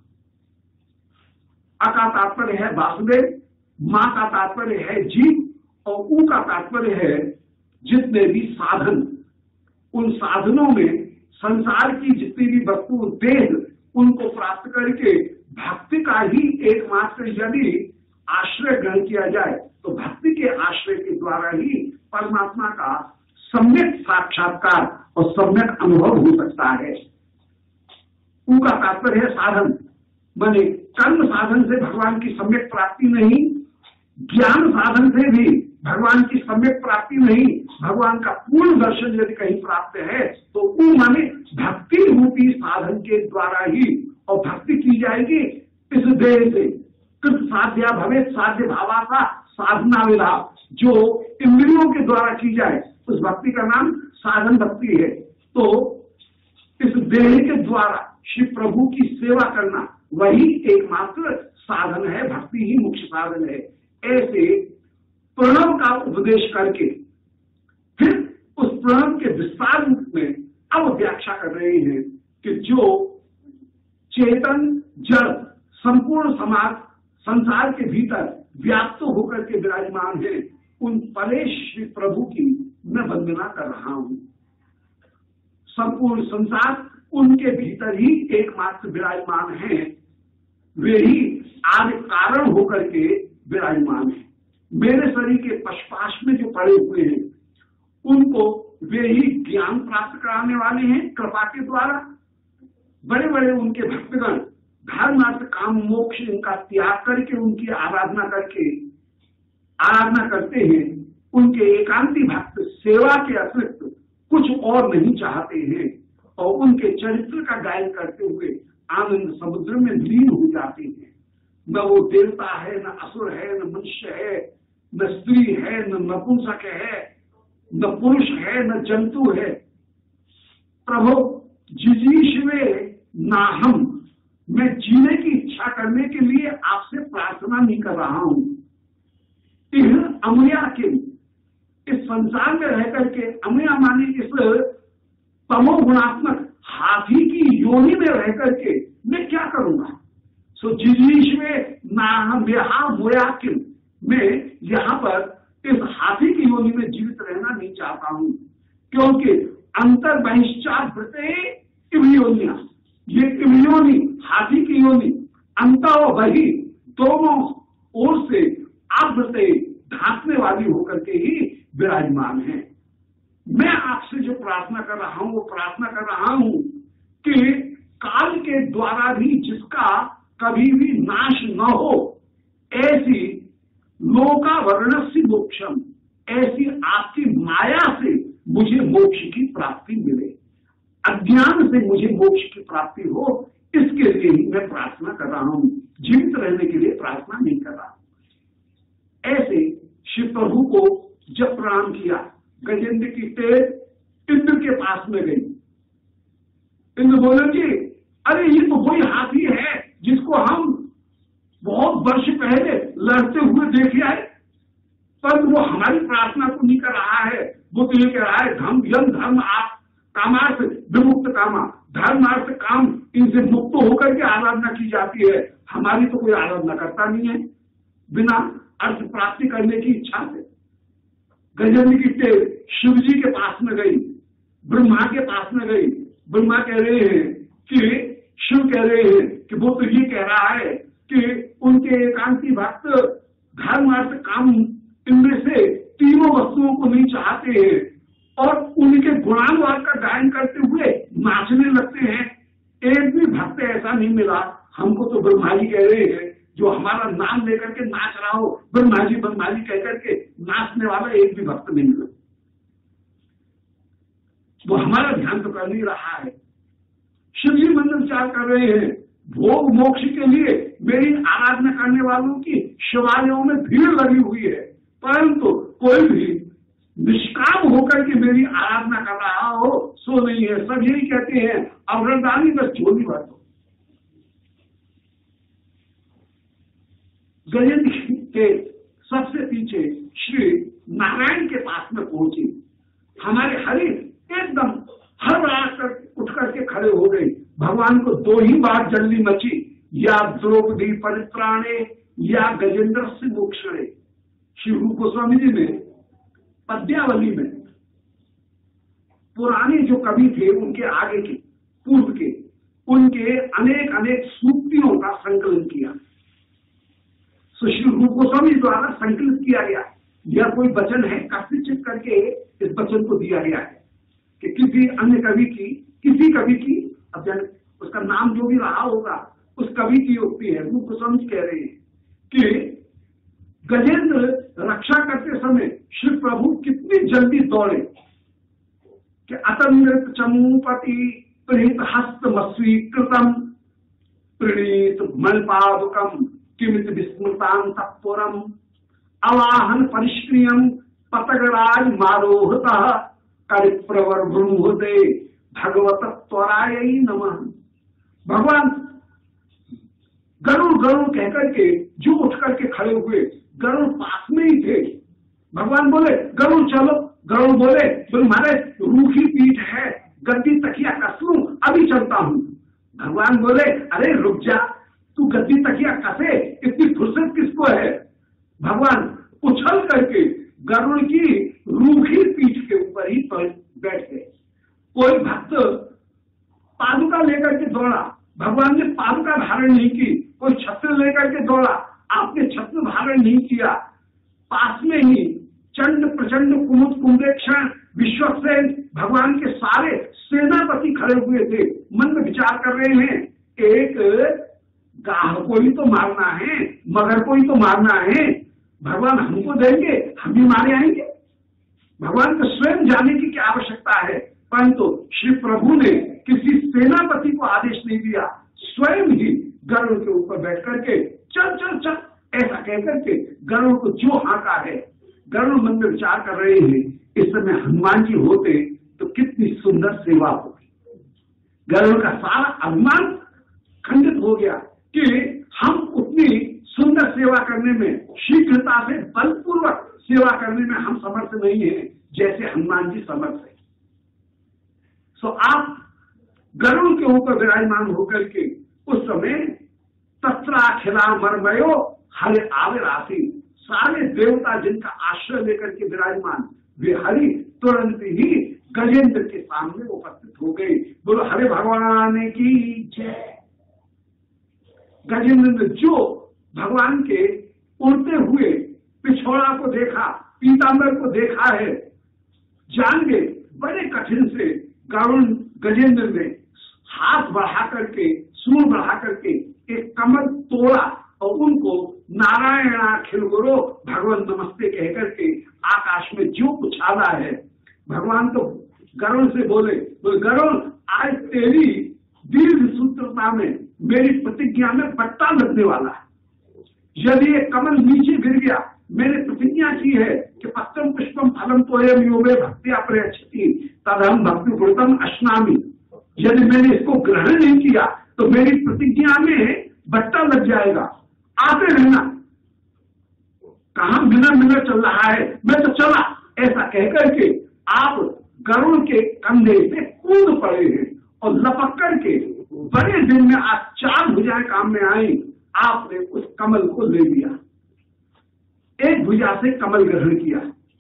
अ का तात्पर्य है वासुदेव, मां का तात्पर्य है जीव और ऊ का तात्पर्य है जितने भी साधन, उन साधनों में संसार की जितनी भी वस्तु देह उनको प्राप्त करके भक्ति का ही एकमात्र यदि आश्रय ग्रहण किया जाए तो भक्ति के आश्रय के द्वारा ही परमात्मा का सम्यक साक्षात्कार और सम्यक अनुभव हो सकता है। उनका तात्पर्य है साधन, माने कर्म साधन से भगवान की सम्यक प्राप्ति नहीं, ज्ञान साधन से भी भगवान की सम्यक प्राप्ति नहीं, भगवान का पूर्ण दर्शन यदि कहीं प्राप्त है तो वो माने भक्ति रूपी साधन के द्वारा ही, और भक्ति की जाएगी इस देह से। कृत साध्या भवेत साध्य भावासा साधना विधा, जो इंद्रियों के द्वारा की जाए उस भक्ति का नाम साधन भक्ति है। तो इस देह के द्वारा श्री प्रभु की सेवा करना वही एकमात्र साधन है, भक्ति ही मुख्य साधन है। ऐसे प्रणव का उपदेश करके फिर उस प्रणव के विस्तार रूप में अब व्याख्या कर रहे हैं कि जो चेतन जड़ संपूर्ण समाज संसार के भीतर व्याप्त होकर के विराजमान है, उन परेश श्री प्रभु की मैं वंदना कर रहा हूं। संपूर्ण संसार उनके भीतर ही एकमात्र विराजमान है, वे ही आदि कारण होकर के विराजमान है। मेरे शरीर के पशपाश में जो पड़े हुए हैं उनको वे ही ज्ञान प्राप्त कराने वाले हैं कृपा के द्वारा। बड़े बड़े उनके भक्तगण धर्मार्थ काम मोक्ष इनका त्याग करके उनकी आराधना करके आराधना करते हैं। उनके एकांती भक्त सेवा के अतिरिक्त कुछ और नहीं चाहते हैं और उनके चरित्र का गायन करते हुए आनंद समुद्र में लीन हो जाते हैं। न वो देवता है, न असुर है, न मनुष्य है, न स्त्री है, न नपुंसक है, न पुरुष है, न जंतु है। प्रभु जिजीशवे ना हम, मैं जीने की इच्छा करने के लिए आपसे प्रार्थना नहीं कर रहा हूं। इन अमया के इस संसार में रह करके, अमया माने इस तमोगुणात्मक हाथी की योनि में रह करके मैं क्या करूंगा। सो जिजीश में ना हम यहाँ मोया किम, मैं यहाँ पर इस हाथी की योनि में जीवित रहना नहीं चाहता हूं, क्योंकि अंतर बहिष्चात वृते इवयोनिया, ये इवयोनि हाथी की योनि अंत और बही दोनों ओर से आवृते ढांकने वाली होकर के ही विराजमान है। मैं आपसे जो प्रार्थना कर रहा हूं वो प्रार्थना कर रहा हूं कि काल के द्वारा भी जिसका कभी भी नाश न हो, ऐसी लोका वर्णस्य मोक्षम, ऐसी आपकी माया से मुझे मोक्ष की प्राप्ति मिले, अज्ञान से मुझे मोक्ष की प्राप्ति हो, इसके लिए ही मैं प्रार्थना कर रहा हूं, जीवित रहने के लिए प्रार्थना नहीं कर रहा। ऐसे शिव प्रभु को जब प्रणाम किया, गजेंद्र की टेर इंद्र के पास में गई। इंद्र बोले कि अरे ये तो वही हाथी है जिसको हम बहुत वर्ष पहले लड़ते हुए देखे आए, पर वो हमारी प्रार्थना को नहीं कर रहा है। वो तो ये कह रहा है धर्म यम धर्म आप कामार्थ विमुक्त कामा, धर्मार्थ काम इनसे मुक्त होकर के आराधना की जाती है, हमारी तो कोई आराधना करता नहीं है बिना अर्थ प्राप्ति करने की इच्छा से। गजेंद्र की टेर शिव जी के पास में गई, ब्रह्मा के पास में गई। ब्रह्मा कह रहे हैं कि शिव कह रहे हैं कि वो तो ये कह रहा है कि उनके एकांती भक्त धर्म अर्थ काम इनमें से तीनों वस्तुओं को नहीं चाहते हैं और उनके गुणानुवाद का गायन करते हुए नाचने लगते हैं। एक भी भक्त ऐसा नहीं मिला। हमको तो ब्रह्मा जी कह रहे हैं, जो हमारा नाम लेकर के नाच रहा हो, ब्रह्मा जी ब्रह्मा जी कहकर के नाचने वाला एक भी भक्त नहीं मिला। वो हमारा ध्यान तो कर नहीं रहा है। शिव जी मंदिर विचार कर रहे हैं, भोग मोक्ष के लिए मेरी आराधना करने वालों की शिवालयों में भीड़ लगी हुई है, परंतु कोई भी निष्काम होकर के मेरी आराधना कर रहा हो सो नहीं है। सब यही कहते हैं अवरदानी बस झोली भर दो। गजेंद्र के सबसे पीछे श्री नारायण के पास में पहुंची। हमारे हरि एकदम हड़बड़ा कर उठ करके खड़े हो गए। भगवान को दो ही बार जल्दी मची, या द्रौपदी परित्राणे या गजेंद्र से मोक्षणे। श्री रूप गोस्वामी जी ने पद्यावली में पुराने जो कवि थे उनके आगे के पूर्व के उनके अनेक अनेक सूक्तियों का संकलन किया। तो श्री रूप गोस्वामी द्वारा संकलित किया गया यह कोई वचन है, कथित करके इस वचन को दिया गया है कि किसी अन्य कवि की किसी कवि की, अब जन उसका नाम जो भी रहा होगा उस कवि की उक्ति है। रूप गोस्वामी कह रहे हैं कि गजेंद्र रक्षा करते समय श्री प्रभु कितनी जल्दी दौड़े कि अतमृत चमूपति प्रणीत हस्तमस्वीकृतम प्रणीत मलपादुकम किमित विस्मृतां तत्पुरम अवाहन परिष्क्रियम पतगराज मारोहतः करिप्रवर ब्रह्मोदे भगवत त्वराय नमः। भगवान गरुड़ गरुड़ कहकर के जो उठ करके खड़े हुए, गरुड़ पास में ही थे। भगवान बोले गरुड़ चलो, गरुड़ बोले बोले महाराज रूखी पीठ है, गद्दी तकिया कस लूं, अभी चलता हूं। भगवान बोले अरे रुक जा, तू गद्दी तकिया कसे, इतनी फुर्सत किसको है। भगवान उछल करके गरुड़ की रूखी पीठ के ऊपर ही बैठ गए। कोई भक्त पादुका लेकर के दौड़ा, भगवान ने पादुका धारण नहीं की। कोई छत्र लेकर के दौड़ा, आपने छत्र धारण नहीं किया। पास में ही चंड प्रचंड कुमुद कुंभेक्षण विश्वसेन भगवान के सारे सेनापति खड़े हुए थे। मन में विचार कर रहे हैं, एक गाह को ही तो मारना है, मगर को ही तो मारना है, भगवान हमको देंगे, हम भी मारे आएंगे। भगवान को स्वयं जाने की क्या आवश्यकता है, परंतु श्री प्रभु ने किसी सेनापति को आदेश नहीं दिया, स्वयं ही गरुड़ के ऊपर बैठ करके चल चल चल ऐसा कहकर के गरुड़ को जो हाका है। गरुड़ मन में विचार कर रहे हैं, इस समय हनुमान जी होते तो कितनी सुंदर सेवा होगी। गरुड़ का सारा अभिमान खंडित हो गया कि हम उतनी सुंदर सेवा करने में, शीघ्रता से बलपूर्वक सेवा करने में हम समर्थ नहीं है जैसे हनुमान जी समर्थ है। सो आप गरुड़ के ऊपर विराजमान होकर के उस समय तत्रा खिला मरमयो हरे आवे राशि, सारे देवता जिनका आश्रय लेकर के विराजमान वे हरि तुरंत ही गजेंद्र के सामने उपस्थित हो गए। बोलो हरे भगवान की जय। गजेंद्र ने जो भगवान के उड़ते हुए पिछोड़ा को देखा, पीतांबर को देखा है, जान गए बड़े कठिन से गरुड़ गजेंद्र ने हाथ बढ़ा करके, सूर बढ़ा करके एक कमल तोड़ा और उनको नारायणाखिल गुरु भगवान नमस्ते कह करके आकाश में जो उछाला है। भगवान तो गरुड़ से बोले, बोले गरुड़ आज तेरी दीर्घ सूत्रता में मेरी प्रतिज्ञा में बट्टा लगने वाला है। यदि ये कमल नीचे गिर गया, मैंने प्रतिज्ञा की है कि पत्रम पुष्पम फलम तोयम योगे भक्तिया प्रयच्छति तदहम भक्ति गुरुतम अश्नामी। यदि मैंने इसको ग्रहण नहीं किया तो मेरी प्रतिज्ञा में बट्टा लग जाएगा। आते रहना, कहां मिनट मिनट चल रहा है, मैं तो चला, ऐसा कहकर के आप गरुड़ के कंधे से कूद पड़े हैं और लपक करके बड़े दिन में आज चार भुजाएं काम में आई। आपने उस कमल को ले लिया, एक भुजा से कमल ग्रहण किया,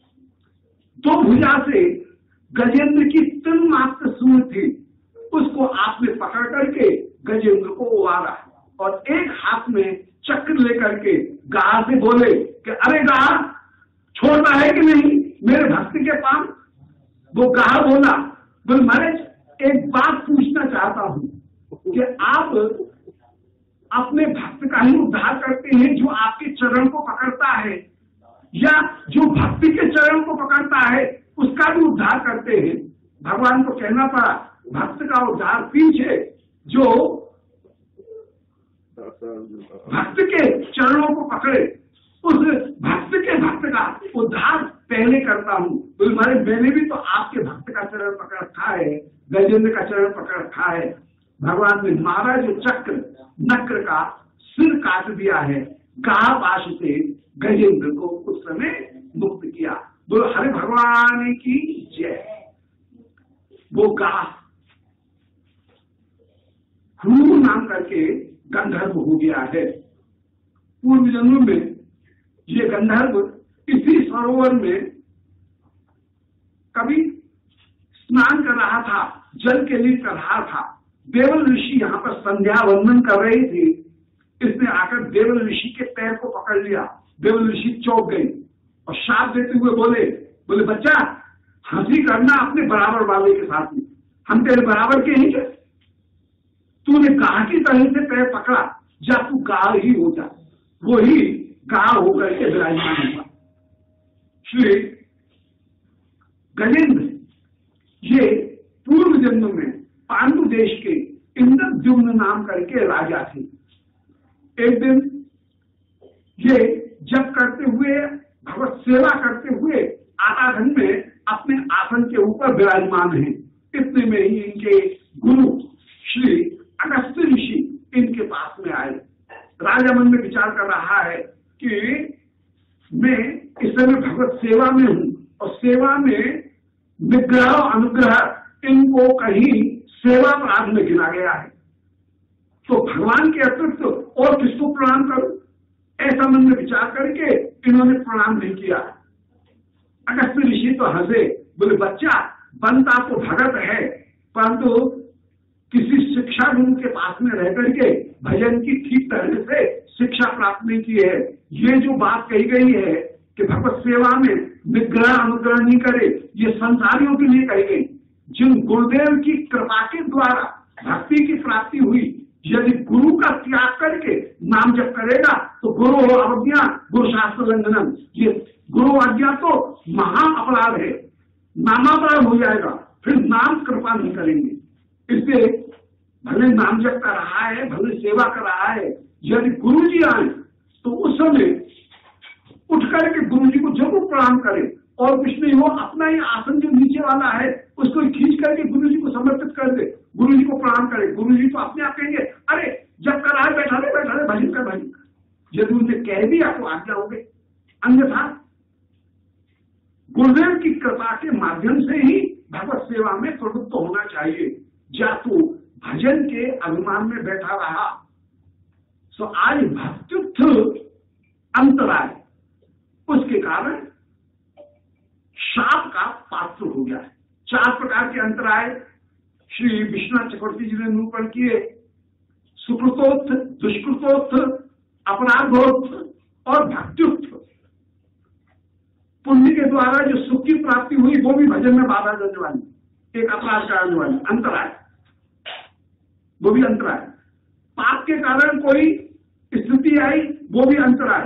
दो भुजा से गजेंद्र की तीन मात्र सूर थी, उसको आपने पकड़ करके गजेंद्र को उबारा और एक हाथ में चक्र लेकर के गाह से बोले कि अरे गाह छोड़ना है कि नहीं मेरे भक्ति के पास। वो गाह बोला, बोले महाराज एक बात पूछना चाहता हूं कि आप अपने भक्त का ही उद्धार करते हैं जो आपके चरण को पकड़ता है, या जो भक्ति के चरण को पकड़ता है उसका भी उद्धार करते हैं। भगवान को कहना पड़ा भक्त का उद्धार पीछे, जो भक्त के चरणों को पकड़े उस भक्त के भक्त का उद्धार पहले करता हूं। तो हमारे मैंने भी तो आपके भक्त का चरण पकड़ रखा है, गजेंद्र का चरण पकड़ रखा है। भगवान ने महाराज चक्र नक्र का सिर काट दिया है, गाह पाश से गजेंद्र को उस समय मुक्त किया। बोलो हरे भगवान की जय। वो गाह हूर नाम करके गंधर्व हो गया है। पूर्व जन्म में ये गंधर्व इसी सरोवर में कभी स्नान कर रहा था, जल के लिए कर रहा था। देवल ऋषि यहाँ पर संध्या वंदन कर रहे थे। इसने आकर देवल ऋषि के पैर को पकड़ लिया। देवल ऋषि चौंक गई और शाप देते हुए बोले बोले बच्चा, हंसी करना अपने बराबर वाले के साथ में, हम तेरे बराबर के ही हैं। तूने गाह की तरह से पैर पकड़ा, जा तू गाह ही हो जा। वो ही गाह होकर के विराजमान हुआ। श्री गजेंद्र ये पूर्व जन्म में पांडु देश के इंद्रद्युम्न नाम करके राजा थे। एक दिन ये जब करते हुए भगवत सेवा करते हुए आराधन में अपने आसन के ऊपर विराजमान हैं। इतने में ही इनके गुरु श्री अगस्त्य ऋषि इनके पास में आए। राजा मन में विचार कर रहा है कि मैं इस समय भगवत सेवा में हूं और सेवा में निग्रह अनुग्रह इनको कहीं सेवा अपराध में गिना गया है, तो भगवान के अतिरिक्त तो और किसको प्रणाम करूं? ऐसा मन में विचार करके इन्होंने प्रणाम नहीं किया। अगस्त्य ऋषि तो हंसे, बोले बच्चा बनता तो भगत है, परंतु किसी शिक्षा गुरु के पास में रह करके भजन की ठीक तरह से शिक्षा प्राप्त नहीं की है। ये जो बात कही गई है कि भगवत सेवा में निग्रह अनुग्रह नहीं करे, ये संसारियों के लिए कही गई। जिन गुरुदेव की कृपा के द्वारा भक्ति की प्राप्ति हुई, यदि गुरु का त्याग करके नाम जप करेगा तो गुरु अवज्ञा गुरु शास्त्र लंघनम, ये गुरु आज्ञा तो महा अपराध है, नामापराध हो जाएगा, फिर नाम कृपा नहीं करेंगे। इसलिए भले नाम जप कर रहा है, भले सेवा कर रहा है, यदि गुरु जी आए तो उस समय उठ करके गुरु जी को जरूर प्रणाम करे, और कुछ नहीं हो अपना ही आसन जो नीचे वाला है उसको खींच करके गुरु जी को समर्पित कर दे, गुरु जी को प्रणाम करे। गुरु जी तो अपने आप कहेंगे अरे जब कर रहा है बैठा रहे बैठा रहे भजन कर भजन कर। यदि उन्हें कह दिया तो आज्ञा हो गई, अन्यथा गुरुदेव की कृपा के माध्यम से ही भगवत सेवा में प्रवृत्त होना चाहिए। जा तू भजन के अभिमान में बैठा रहा। सो आज भक्तित्व अंतराय, उसके कारण शाप का पात्र हो गया है। चार प्रकार के अंतराय श्री विश्वनाथ चक्रवर्ती जी ने निरूपण किए। सुकृतोत्थ, दुष्कृतोत्थ, अपराधोत्थ और भक्त्युत्थ। पुण्य के द्वारा जो सुख की प्राप्ति हुई वो भी भजन में बाधा देने वाली, एक अपराध कराने वाली अंतराय, वो भी अंतराय। पाप के कारण कोई स्थिति आई वो भी अंतराय।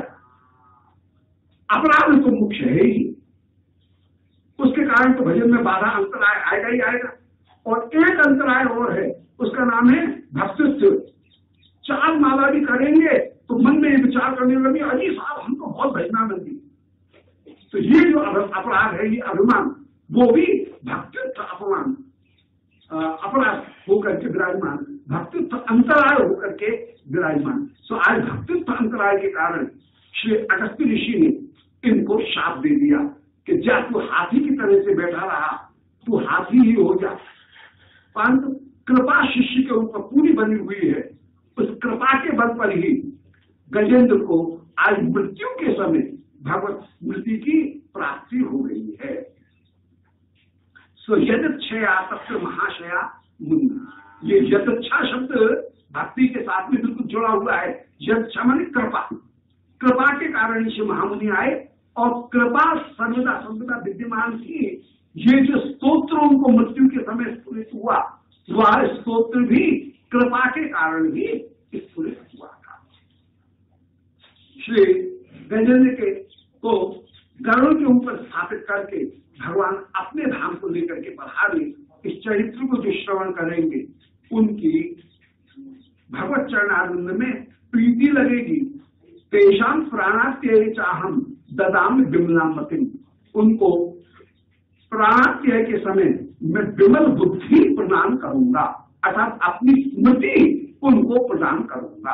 अपराध तो मुख्य है ही, उसके कारण तो भजन में बाधा अंतराय आएगा ही आएगा। और एक अंतराय और है, उसका नाम है भक्तित्व। चार माला भी करेंगे तो मन में विचार करने लगे अजी साहब हम तो बहुत भजनानंदी। तो ये जो अपराध है, ये अभिमान, वो भी भक्तित्व अपमान अपराध होकर के विराजमान, भक्तित्व अंतराय होकर के विराजमान। सो आज भक्तित्व अंतराय के कारण श्री अगस्त्य ऋषि ने इनको शाप दे दिया कि जा तू हाथी की तरह से बैठा रहा, तू हाथी ही हो जा। परंतु कृपा शिष्य के ऊपर पूरी बनी हुई है, उस कृपा के बल पर ही गजेंद्र को आज मृत्यु के समय भगवत स्मृति की प्राप्ति हो गई है। सो यदच्छया तत्र महाशया मुनि। ये यदच्छा शब्द भक्ति के साथ में बिल्कुल जुड़ा हुआ है। यदच्छा माने कृपा, कृपा के कारण से महामुनि आए और कृपा सर्वदा सर्वदा विद्यमान थी। ये जो स्तोत्र उनको मृत्यु के समय स्फुरित हुआ, वह स्तोत्र भी कृपा के कारण ही स्फुरित हुआ। श्री गजेंद्र के को गरुड़ के ऊपर स्थापित करके भगवान अपने धाम को लेकर के पधारे। इस चरित्र को जो श्रवण करेंगे उनकी भगवत चरणारविंद में प्रीति लगेगी। तेषाम प्राणात्यय चाहम ददाम विमलामतिम, उनको प्राणात्यय के समय मैं विमल बुद्धि प्रदान करूंगा, अर्थात अपनी स्मृति उनको प्रदान करूंगा।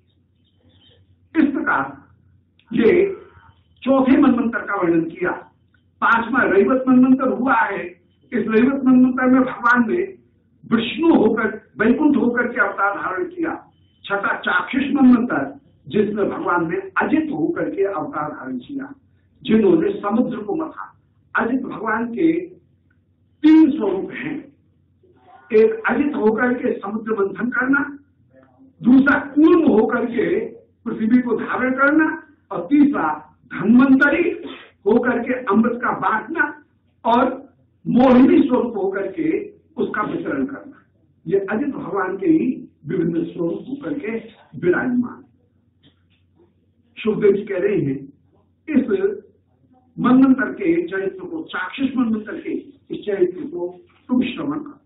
इस प्रकार ये चौथे मनमंत्र का वर्णन किया। पांचवा रैवत मनमंत्र हुआ है। इस रैवत मनमंत्र में भगवान ने विष्णु होकर वैकुंठ होकर के अवतार धारण किया। छठा चाक्षुष मनमंत्र जिसमें भगवान ने अजित होकर के अवतार धारण किया, जिन्होंने समुद्र को मथा। अजित भगवान के तीन स्वरूप हैं। एक अजित होकर के समुद्र मंथन करना, दूसरा कूर्म होकर के पृथ्वी को धारण करना, और तीसरा धन्वंतरी होकर के अमृत का बांटना, और मोहिनी स्वरूप होकर के उसका वितरण करना। ये अजित भगवान के ही विभिन्न स्वरूप होकर के विराजमान। सुखदेव जी कह रहे हैं इस मनमंत्र के चरित्र को, चाक्षुष मनमंत्र के इस चरित्र को तुम श्रवण करो।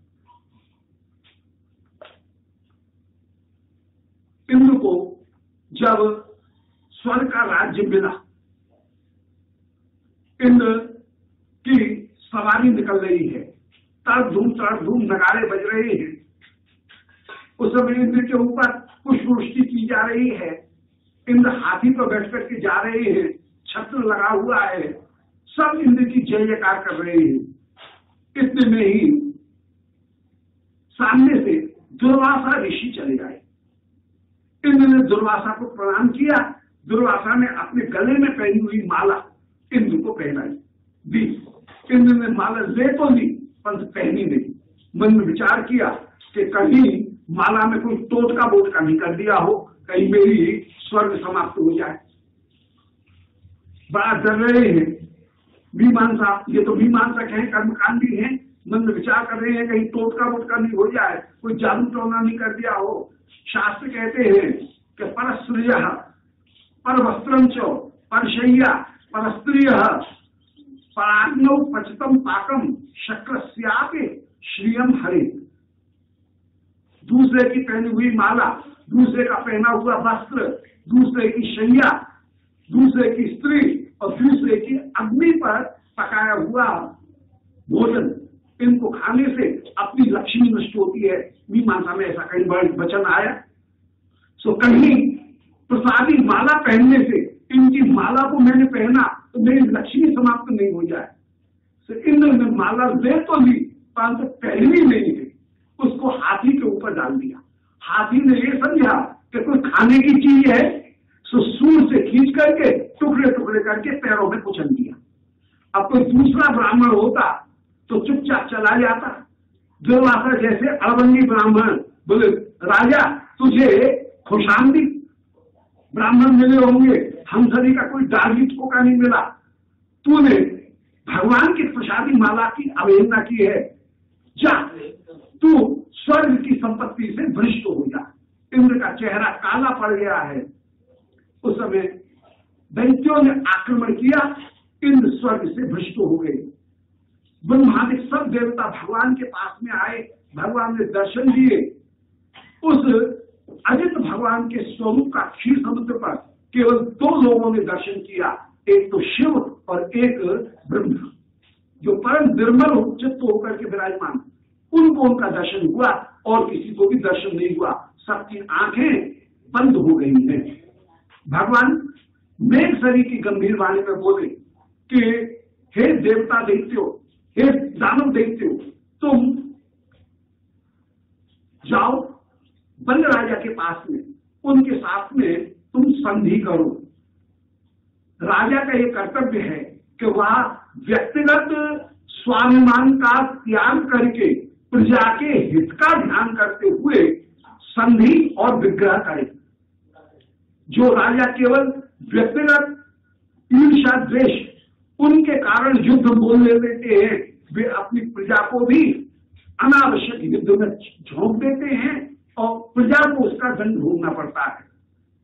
इंद्र को जब स्वर्ग का राज्य मिला, इंद्र की सवारी निकल रही है, तड़ धूम तड़ धूम नगाड़े बज रहे हैं। उस समय इंद्र के ऊपर पुष्पवृष्टि की जा रही है। इंद्र हाथी पर बैठ करके जा रहे हैं, छत्र लगा हुआ है, सब इंद्र की जय जयकार कर रहे हैं। इतने में ही सामने से दुर्वासा ऋषि चले आए। इंद्र ने दुर्वासा को प्रणाम किया। दुर्वासा ने अपने गले में पहनी हुई माला इंद्र को पहनाई दी। इंद्र ने माला ले तो ली परंतु पहनी नहीं। मन में विचार किया कि कहीं माला में कोई टोटका बोटका नहीं कर दिया हो, कहीं मेरी स्वर्ग समाप्त हो जाए। बड़ा डर रहे हैं। मीमांसा, ये तो मीमांसक है, कर्मकांडी है, मन में विचार कर रहे हैं कहीं टोटका बोटका नहीं हो जाए, कोई जादू टोना नहीं कर दिया हो। शास्त्र कहते हैं कि परस्त्रिय पर वस्त्रम चो परशय्या परस्त्रिय पराग्नौ पचतम पाकम शक्रस्यापे श्रियम हरे। दूसरे की पहनी हुई माला, दूसरे का पहना हुआ वस्त्र, दूसरे की शैया, दूसरे की स्त्री और दूसरे की अग्नि पर पकाया हुआ भोजन, इनको खाने से अपनी लक्ष्मी नष्ट होती है। मीमांसा में ऐसा कई बार वचन आया। सो कहीं प्रसादी माला पहनने से, इनकी माला को मैंने पहना तो मेरी लक्ष्मी समाप्त नहीं हो जाए। सो इंद्र ने माला ले तो ली परंतु पहनी नहीं थी, उसको हाथी के ऊपर डाल दिया। हाथी ने ये समझा कि कोई खाने की चीज है, सो सूर से खींच करके टुकड़े टुकड़े करके पैरों में कुचल दिया। अब कोई दूसरा ब्राह्मण होता तो चुपचाप चला जाता। दुर्वासा जैसे अड़बंगी ब्राह्मण बोले, राजा तुझे खुशामदी ब्राह्मण मिले होंगे, हम सभी का कोई डाली ठोका नहीं मिला, तूने भगवान की प्रसादी माला की अवहेलना की है, जा तू स्वर्ग की संपत्ति से भ्रष्ट हो जा। इंद्र का चेहरा काला पड़ गया है। उस समय दैत्यों ने आक्रमण किया, इंद्र स्वर्ग से भ्रष्ट हो गए। ब्रह्मादि सब देवता भगवान के पास में आए, भगवान ने दर्शन दिए। उस अजित भगवान के स्वरूप का क्षीर समुद्र पर केवल दो लोगों ने दर्शन किया, एक तो शिव और एक ब्रह्मा, जो परम निर्मल चित्त होकर के विराजमान, उनको उनका दर्शन हुआ और किसी को भी दर्शन नहीं हुआ। सबकी आंखें बंद हो गई हैं। भगवान मेघसरी की गंभीर वाणी में बोले कि हे देवता दैत्यो, हे दानव दैत्यो, तुम जाओ बंद राजा के पास में, उनके साथ में तुम संधि करो। राजा का यह कर्तव्य है कि वह व्यक्तिगत स्वाभिमान का त्याग करके प्रजा के हित का ध्यान करते हुए संधि और विग्रह करे। जो राजा केवल व्यक्तिगत ईर्ष्या द्वेष उनके कारण युद्ध बोल लेते हैं, वे अपनी प्रजा को भी अनावश्यक युद्ध में झोंक देते हैं और प्रजा को उसका दंड भोगना पड़ता है।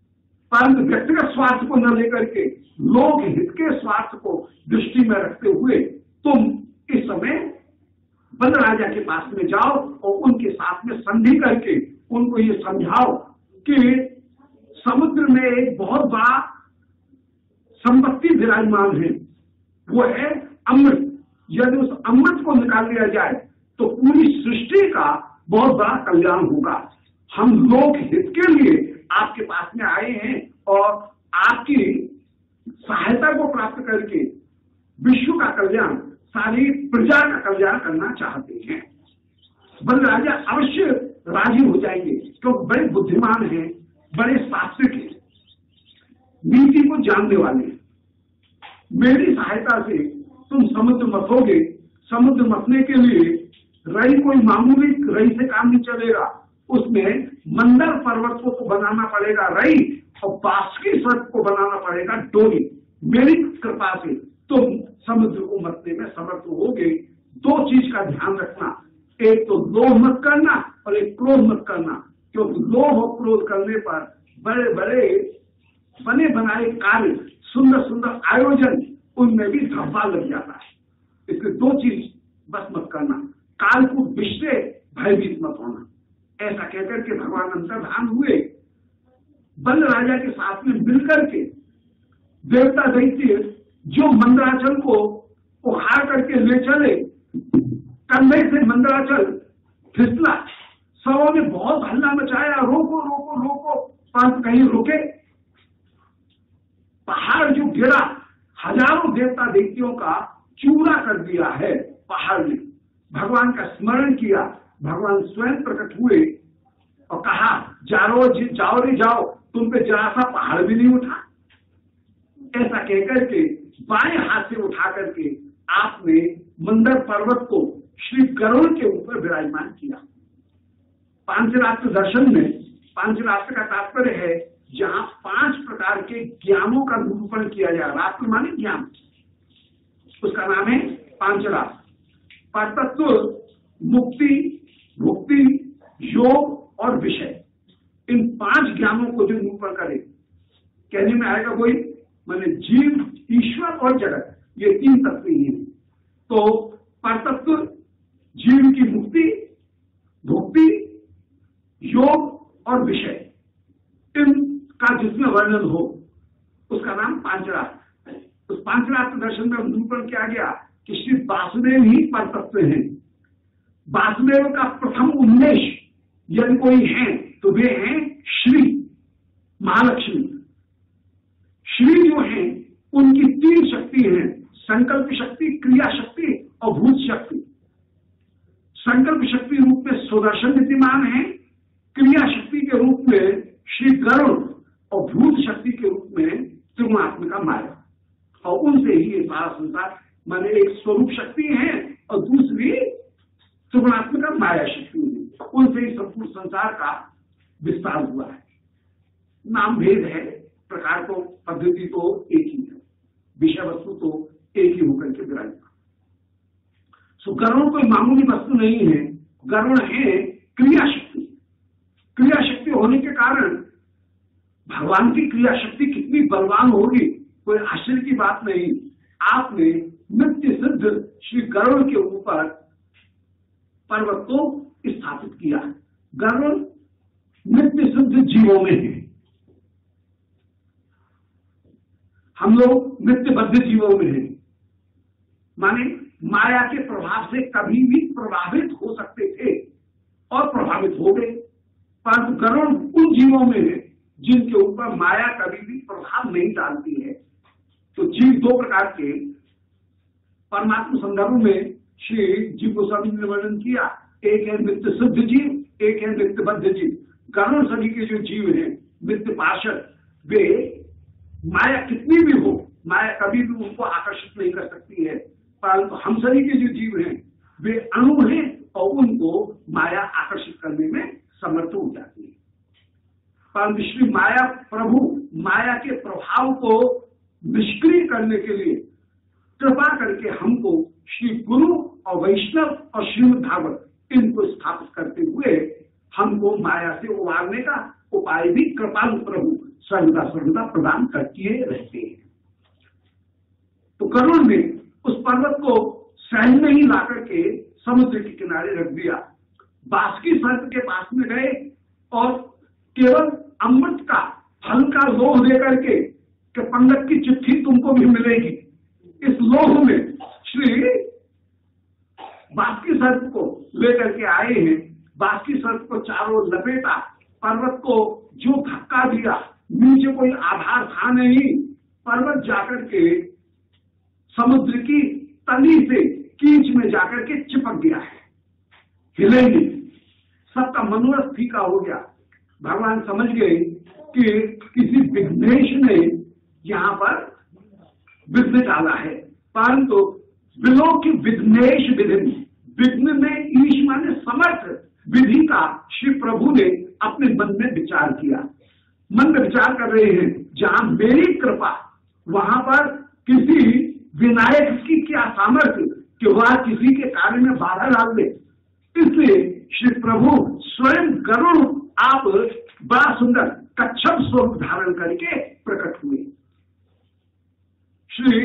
परंतु व्यक्तिगत स्वार्थ को न लेकर के लोक हित के स्वार्थ को दृष्टि में रखते हुए तुम इस समय बल राजा के पास में जाओ और उनके साथ में संधि करके उनको ये समझाओ कि समुद्र में एक बहुत बड़ा संपत्ति विराजमान है, वो है अमृत। यदि उस अमृत को निकाल लिया जाए तो पूरी सृष्टि का बहुत बड़ा कल्याण होगा। हम लोक हित के लिए आपके पास में आए हैं और आपकी सहायता को प्राप्त करके विश्व का कल्याण, सारी प्रजा का कल्याण करना चाहते हैं। बल राजा अवश्य राजी हो जाएंगे क्योंकि बड़े बुद्धिमान हैं, बड़े शास्त्रिक हैं, नीति को जानने वाले हैं। मेरी सहायता से तुम समुद्र मथोगे। समुद्र मथने के लिए रई कोई मामूली रई से काम नहीं चलेगा, उसमें मंदर पर्वत को तो बनाना पड़ेगा रई और बासुकी सर्प को बनाना पड़ेगा डोरी। मेरी कृपा से तुम समुद्र को मथने में समर्थ होगे। दो चीज का ध्यान रखना, एक तो लोभ मत करना और एक क्रोध मत करना, क्योंकि लोभ और क्रोध करने पर बड़े बड़े बने बनाए कार्य, सुंदर सुंदर आयोजन, उनमें भी धब्बा लग जाता है। इसलिए दो चीज बस मत करना, काल को विषय भयभीत मत होना। ऐसा कहकर के भगवान अंतर्धान हुए। बल राजा के साथ में मिलकर के देवता दैत्य जो मंदराचल को उखाड़ करके ले चले, कंधे से मंदराचल फिसला, सबों ने बहुत हल्ला मचाया, रोको रोको रोको, परंतु कहीं रुके। पहाड़ जो गिरा, हजारों देवता दैत्यों का चूरा कर दिया है पहाड़ ने। भगवान का स्मरण किया, भगवान स्वयं प्रकट हुए और कहा जाओ जाओ रे जाओ, तुम पे जरा सा पहाड़ भी नहीं उठा। ऐसा कहकर के बाएं हाथ से उठा करके आपने मंदर पर्वत को श्री गरुड़ के ऊपर विराजमान किया। पांचरात्र दर्शन में, पांचरात्र का तात्पर्य है जहां पांच प्रकार के ज्ञानों का निरूपण किया जाए। रात्र माने ज्ञान, उसका नाम है पांचरात्र। परतत्व, मुक्ति, भुक्ति, योग और विषय, इन पांच ज्ञानों को जो निरूपण करे, कहने में आएगा कोई, माने जीव, ईश्वर और जगत, ये तीन तत्व ही हैं। तो परतत्व जीव की मुक्ति, भुक्ति, योग और विषय, इनका जिसमें वर्णन हो उसका नाम पांचरात्र। उस पांचरात्र दर्शन में निरूपण किया गया कि श्री वासुदेव ही परतत्व हैं। वासुदेव का प्रथम उन्मेष यदि कोई है तो वे हैं श्री महालक्ष्मी। श्री जो है उनकी तीन शक्ति हैं, संकल्प शक्ति, क्रिया शक्ति और भूत शक्ति। संकल्प शक्ति रूप में सुदर्शन विद्यमान है, क्रिया शक्ति के रूप में श्री गरुड़ और भूत शक्ति के रूप में त्रिगुणात्मिका माया। और उनसे ही ये सारा संसार, माने एक स्वरूप शक्ति है और दूसरी त्रिगुणात्मिका माया शक्ति है, उनसे ही संपूर्ण संसार का विस्तार हुआ है। नाम भेद है, प्रकार तो, पद्धति तो एक ही है, विषय वस्तु तो एक ही होकर के विराजमान। सो गरुड़ कोई मामूली वस्तु नहीं है, गरुड़ है क्रिया शक्ति। क्रिया शक्ति होने के कारण भगवान की क्रिया शक्ति कितनी बलवान होगी, कोई आश्चर्य की बात नहीं। आपने नित्य सिद्ध श्री गरुड़ के ऊपर पर्वत को स्थापित किया। गरुड़ नित्य सिद्ध जीवों में है, हम लोग नित्य बद्ध जीवों में हैं, माने माया के प्रभाव से कभी भी प्रभावित हो सकते थे और प्रभावित हो गए। परंतु गरुड़ उन जीवों में है जिनके ऊपर माया कभी भी प्रभाव नहीं डालती है। तो जीव दो प्रकार के परमात्मा संदर्भ में श्री जीव गोस्वामी ने वर्णन किया, एक है नित्य सिद्ध जीव, एक है नित्य बद्ध जीव। गरुड़ सभी के जो जीव हैं नित्य पार्षद, वे माया कितनी भी हो, माया कभी भी उनको आकर्षित नहीं कर सकती है। परंतु हम सभी के जो जीव हैं वे अणु हैं और उनको माया आकर्षित करने में समर्थ हो जाती है। परंतु श्री माया प्रभु माया के प्रभाव को निष्क्रिय करने के लिए कृपा करके हमको श्री गुरु और वैष्णव और श्रीमद् भागवत इनको स्थापित करते हुए हमको माया से उबारने का उपाय भी कृपालु प्रभु सर्वदा सर्वदा प्रदान करते रहते हैं। तो गरुड़ ने उस पर्वत को सहज में ही ला करके समुद्र के किनारे रख दिया। बासुकी सर्प के पास में गए और केवल अमृत का फल का लोभ लेकर के कि पंडित की चिट्ठी तुमको भी मिलेगी, इस लोभ में श्री बासुकी सर्प को लेकर के आए हैं। बासुकी सर्प को चारों लपेटा, पर्वत को जो धक्का दिया, नीचे कोई आधार था नहीं, पर्वत जाकर के समुद्र की तली से कीच में जाकर के चिपक गया है, हिले नहीं। सबका मनोरथ फीका हो गया। भगवान समझ गए कि किसी विघ्नेश ने यहाँ पर विघ्न डाला है, परंतु विलो की विघ्नेश विधि, विघ्न में ईश माने समर्थ विधि का श्री प्रभु ने अपने मन में विचार किया। मन में विचार कर रहे हैं, जहां मेरी कृपा वहां पर किसी विनायक की क्या सामर्थ्य कि वह किसी के कार्य में बाधा डाल दे। इसलिए श्री प्रभु स्वयं गरुड़ आप बड़ा सुंदर कच्छप स्वरूप धारण करके प्रकट हुए। श्री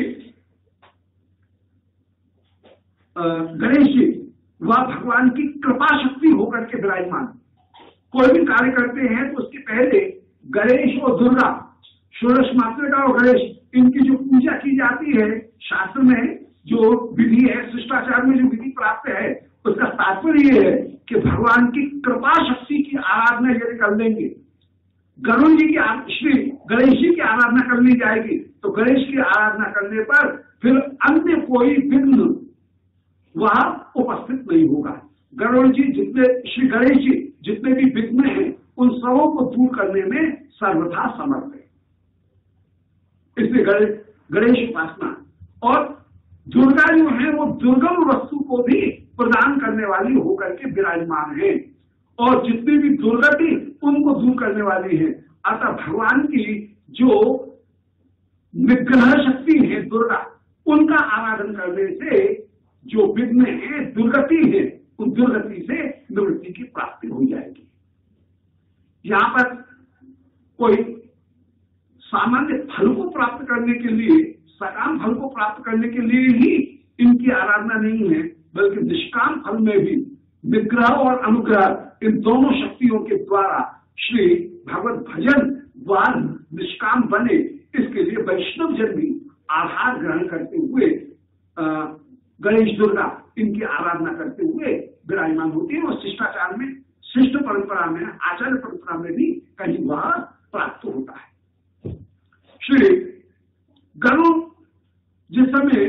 गणेश जी वह भगवान की कृपा शक्ति होकर के विराजमान। कोई भी कार्य करते हैं तो उसके पहले गणेश और दुर्गा, षोडश मातृका और गणेश, इनकी जो पूजा की जाती है, शास्त्र में जो विधि है, शिष्टाचार में जो विधि प्राप्त है, उसका तात्पर्य ये है कि भगवान की कृपा शक्ति की आराधना यदि कर लेंगे, गरुड़ जी की श्री गणेश जी की आराधना कर ली जाएगी, तो गणेश की आराधना करने पर फिर अन्य कोई विघ्न वह उपस्थित नहीं होगा। गरुड़ जी जितने, श्री गणेश जी जितने भी विघ्न हैं, उन सबों को दूर करने में सर्वथा समर्थ है। इसलिए गणेश उपासना और दुर्गा जो है वो दुर्गम वस्तु को भी प्रदान करने वाली होकर के विराजमान है, और जितनी भी दुर्गति उनको दूर करने वाली है। अतः भगवान की जो निग्रह शक्ति है दुर्गा, उनका आराधन करने से जो विघ्न है, दुर्गति है, उन दुर्गति से निवृत्ति की प्राप्ति हो जाएगी। यहां पर कोई सामान्य फल को प्राप्त करने के लिए, सकाम फल को प्राप्त करने के लिए ही इनकी आराधना नहीं है, बल्कि निष्काम फल में भी निग्रह और अनुग्रह, इन दोनों शक्तियों के द्वारा श्री भगवत भजन व निष्काम बने, इसके लिए वैष्णव जन भी आधार ग्रहण करते हुए गणेश दुर्गा इनकी आराधना करते हुए विराजमान होती है। और शिष्टाचार में, शिष्ट परंपरा में, आचार्य परंपरा में भी कहीं वह प्राप्त होता है। श्री गरुड़ जिस समय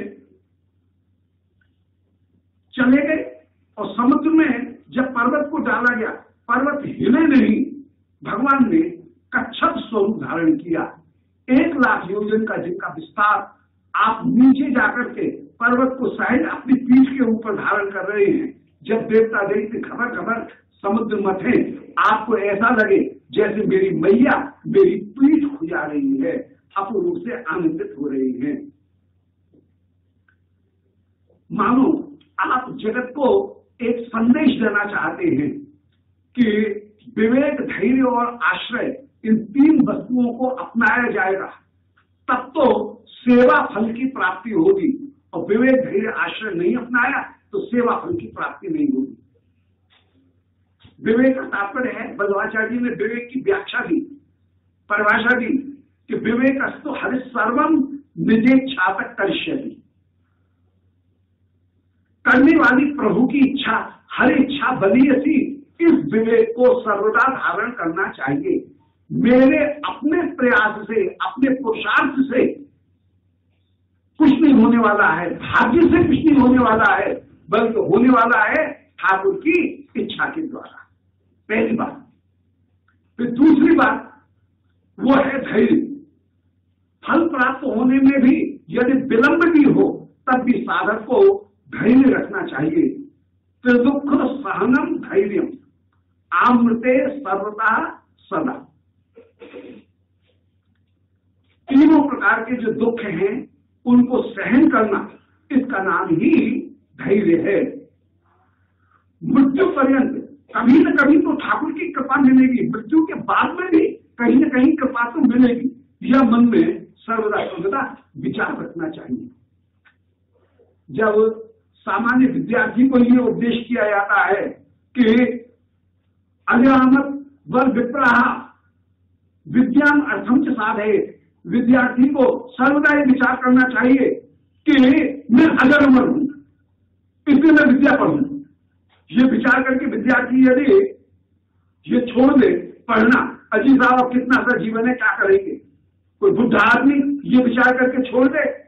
चले गए और समुद्र में जब पर्वत को डाला गया, पर्वत हिले नहीं, भगवान ने कच्छप स्वरूप धारण किया। एक लाख योजन का जिनका विस्तार, आप नीचे जाकर के पर्वत को सहज अपनी पीठ के ऊपर धारण कर रहे हैं। जब देवता देवती खबर खबर समुद्र मथे, आपको ऐसा लगे जैसे मेरी मैया मेरी पीठ खुजा रही है, अपूर्व रूप से आनंदित हो रही है। मानो आप जगत को एक संदेश देना चाहते हैं कि विवेक, धैर्य और आश्रय, इन तीन वस्तुओं को अपनाया जाएगा, तब तो सेवा फल की प्राप्ति होगी। और विवेक, धैर्य, आश्रय नहीं अपनाया तो सेवा फल की प्राप्ति नहीं होगी। विवेक का तात्पर्य है, बल्लवाचार्य जी ने विवेक की व्याख्या दी, परिभाषा दी कि विवेक अस्तु हरि सर्वम निजेच्छा तक करिष्यति। करने वाली प्रभु की इच्छा, हर इच्छा बलियसी, इस विवेक को सर्वदा धारण करना चाहिए। मेरे अपने प्रयास से, अपने पुरुषार्थ से कुछ नहीं होने वाला है, भाग्य से कुछ नहीं होने वाला है, बल्कि होने वाला है ठाकुर की इच्छा के द्वारा। पहली बात। फिर दूसरी बात वो है धैर्य। फल प्राप्त होने में भी यदि विलंब भी हो, तब भी साधक को धैर्य रखना चाहिए। त्रिदुख सहनम धैर्यम आमृते सर्वता सदा। तीनों प्रकार के जो दुख हैं उनको सहन करना, इसका नाम ही धैर्य है। मृत्यु पर्यंत कभी न कभी तो ठाकुर की कृपा मिलेगी, मृत्यु के बाद में भी कहीं न कहीं कृपा तो मिलेगी, यह मन में सर्वदा सर्वदा विचार रखना चाहिए। जब सामान्य विद्यार्थी को यह उपदेश किया जाता है कि अजानत वर विप्राह विज्ञान अर्थम च साधे, विद्यार्थी को सर्वदा ये विचार करना चाहिए कि मैं अजर अमर हूं, इसलिए मैं विद्या पढ़ूं। ये विचार करके विद्यार्थी यदि ये छोड़ दे पढ़ना, अजी साहब कितना सा जीवन है, क्या करेंगे, कोई बुद्ध आदमी ये विचार करके छोड़ दे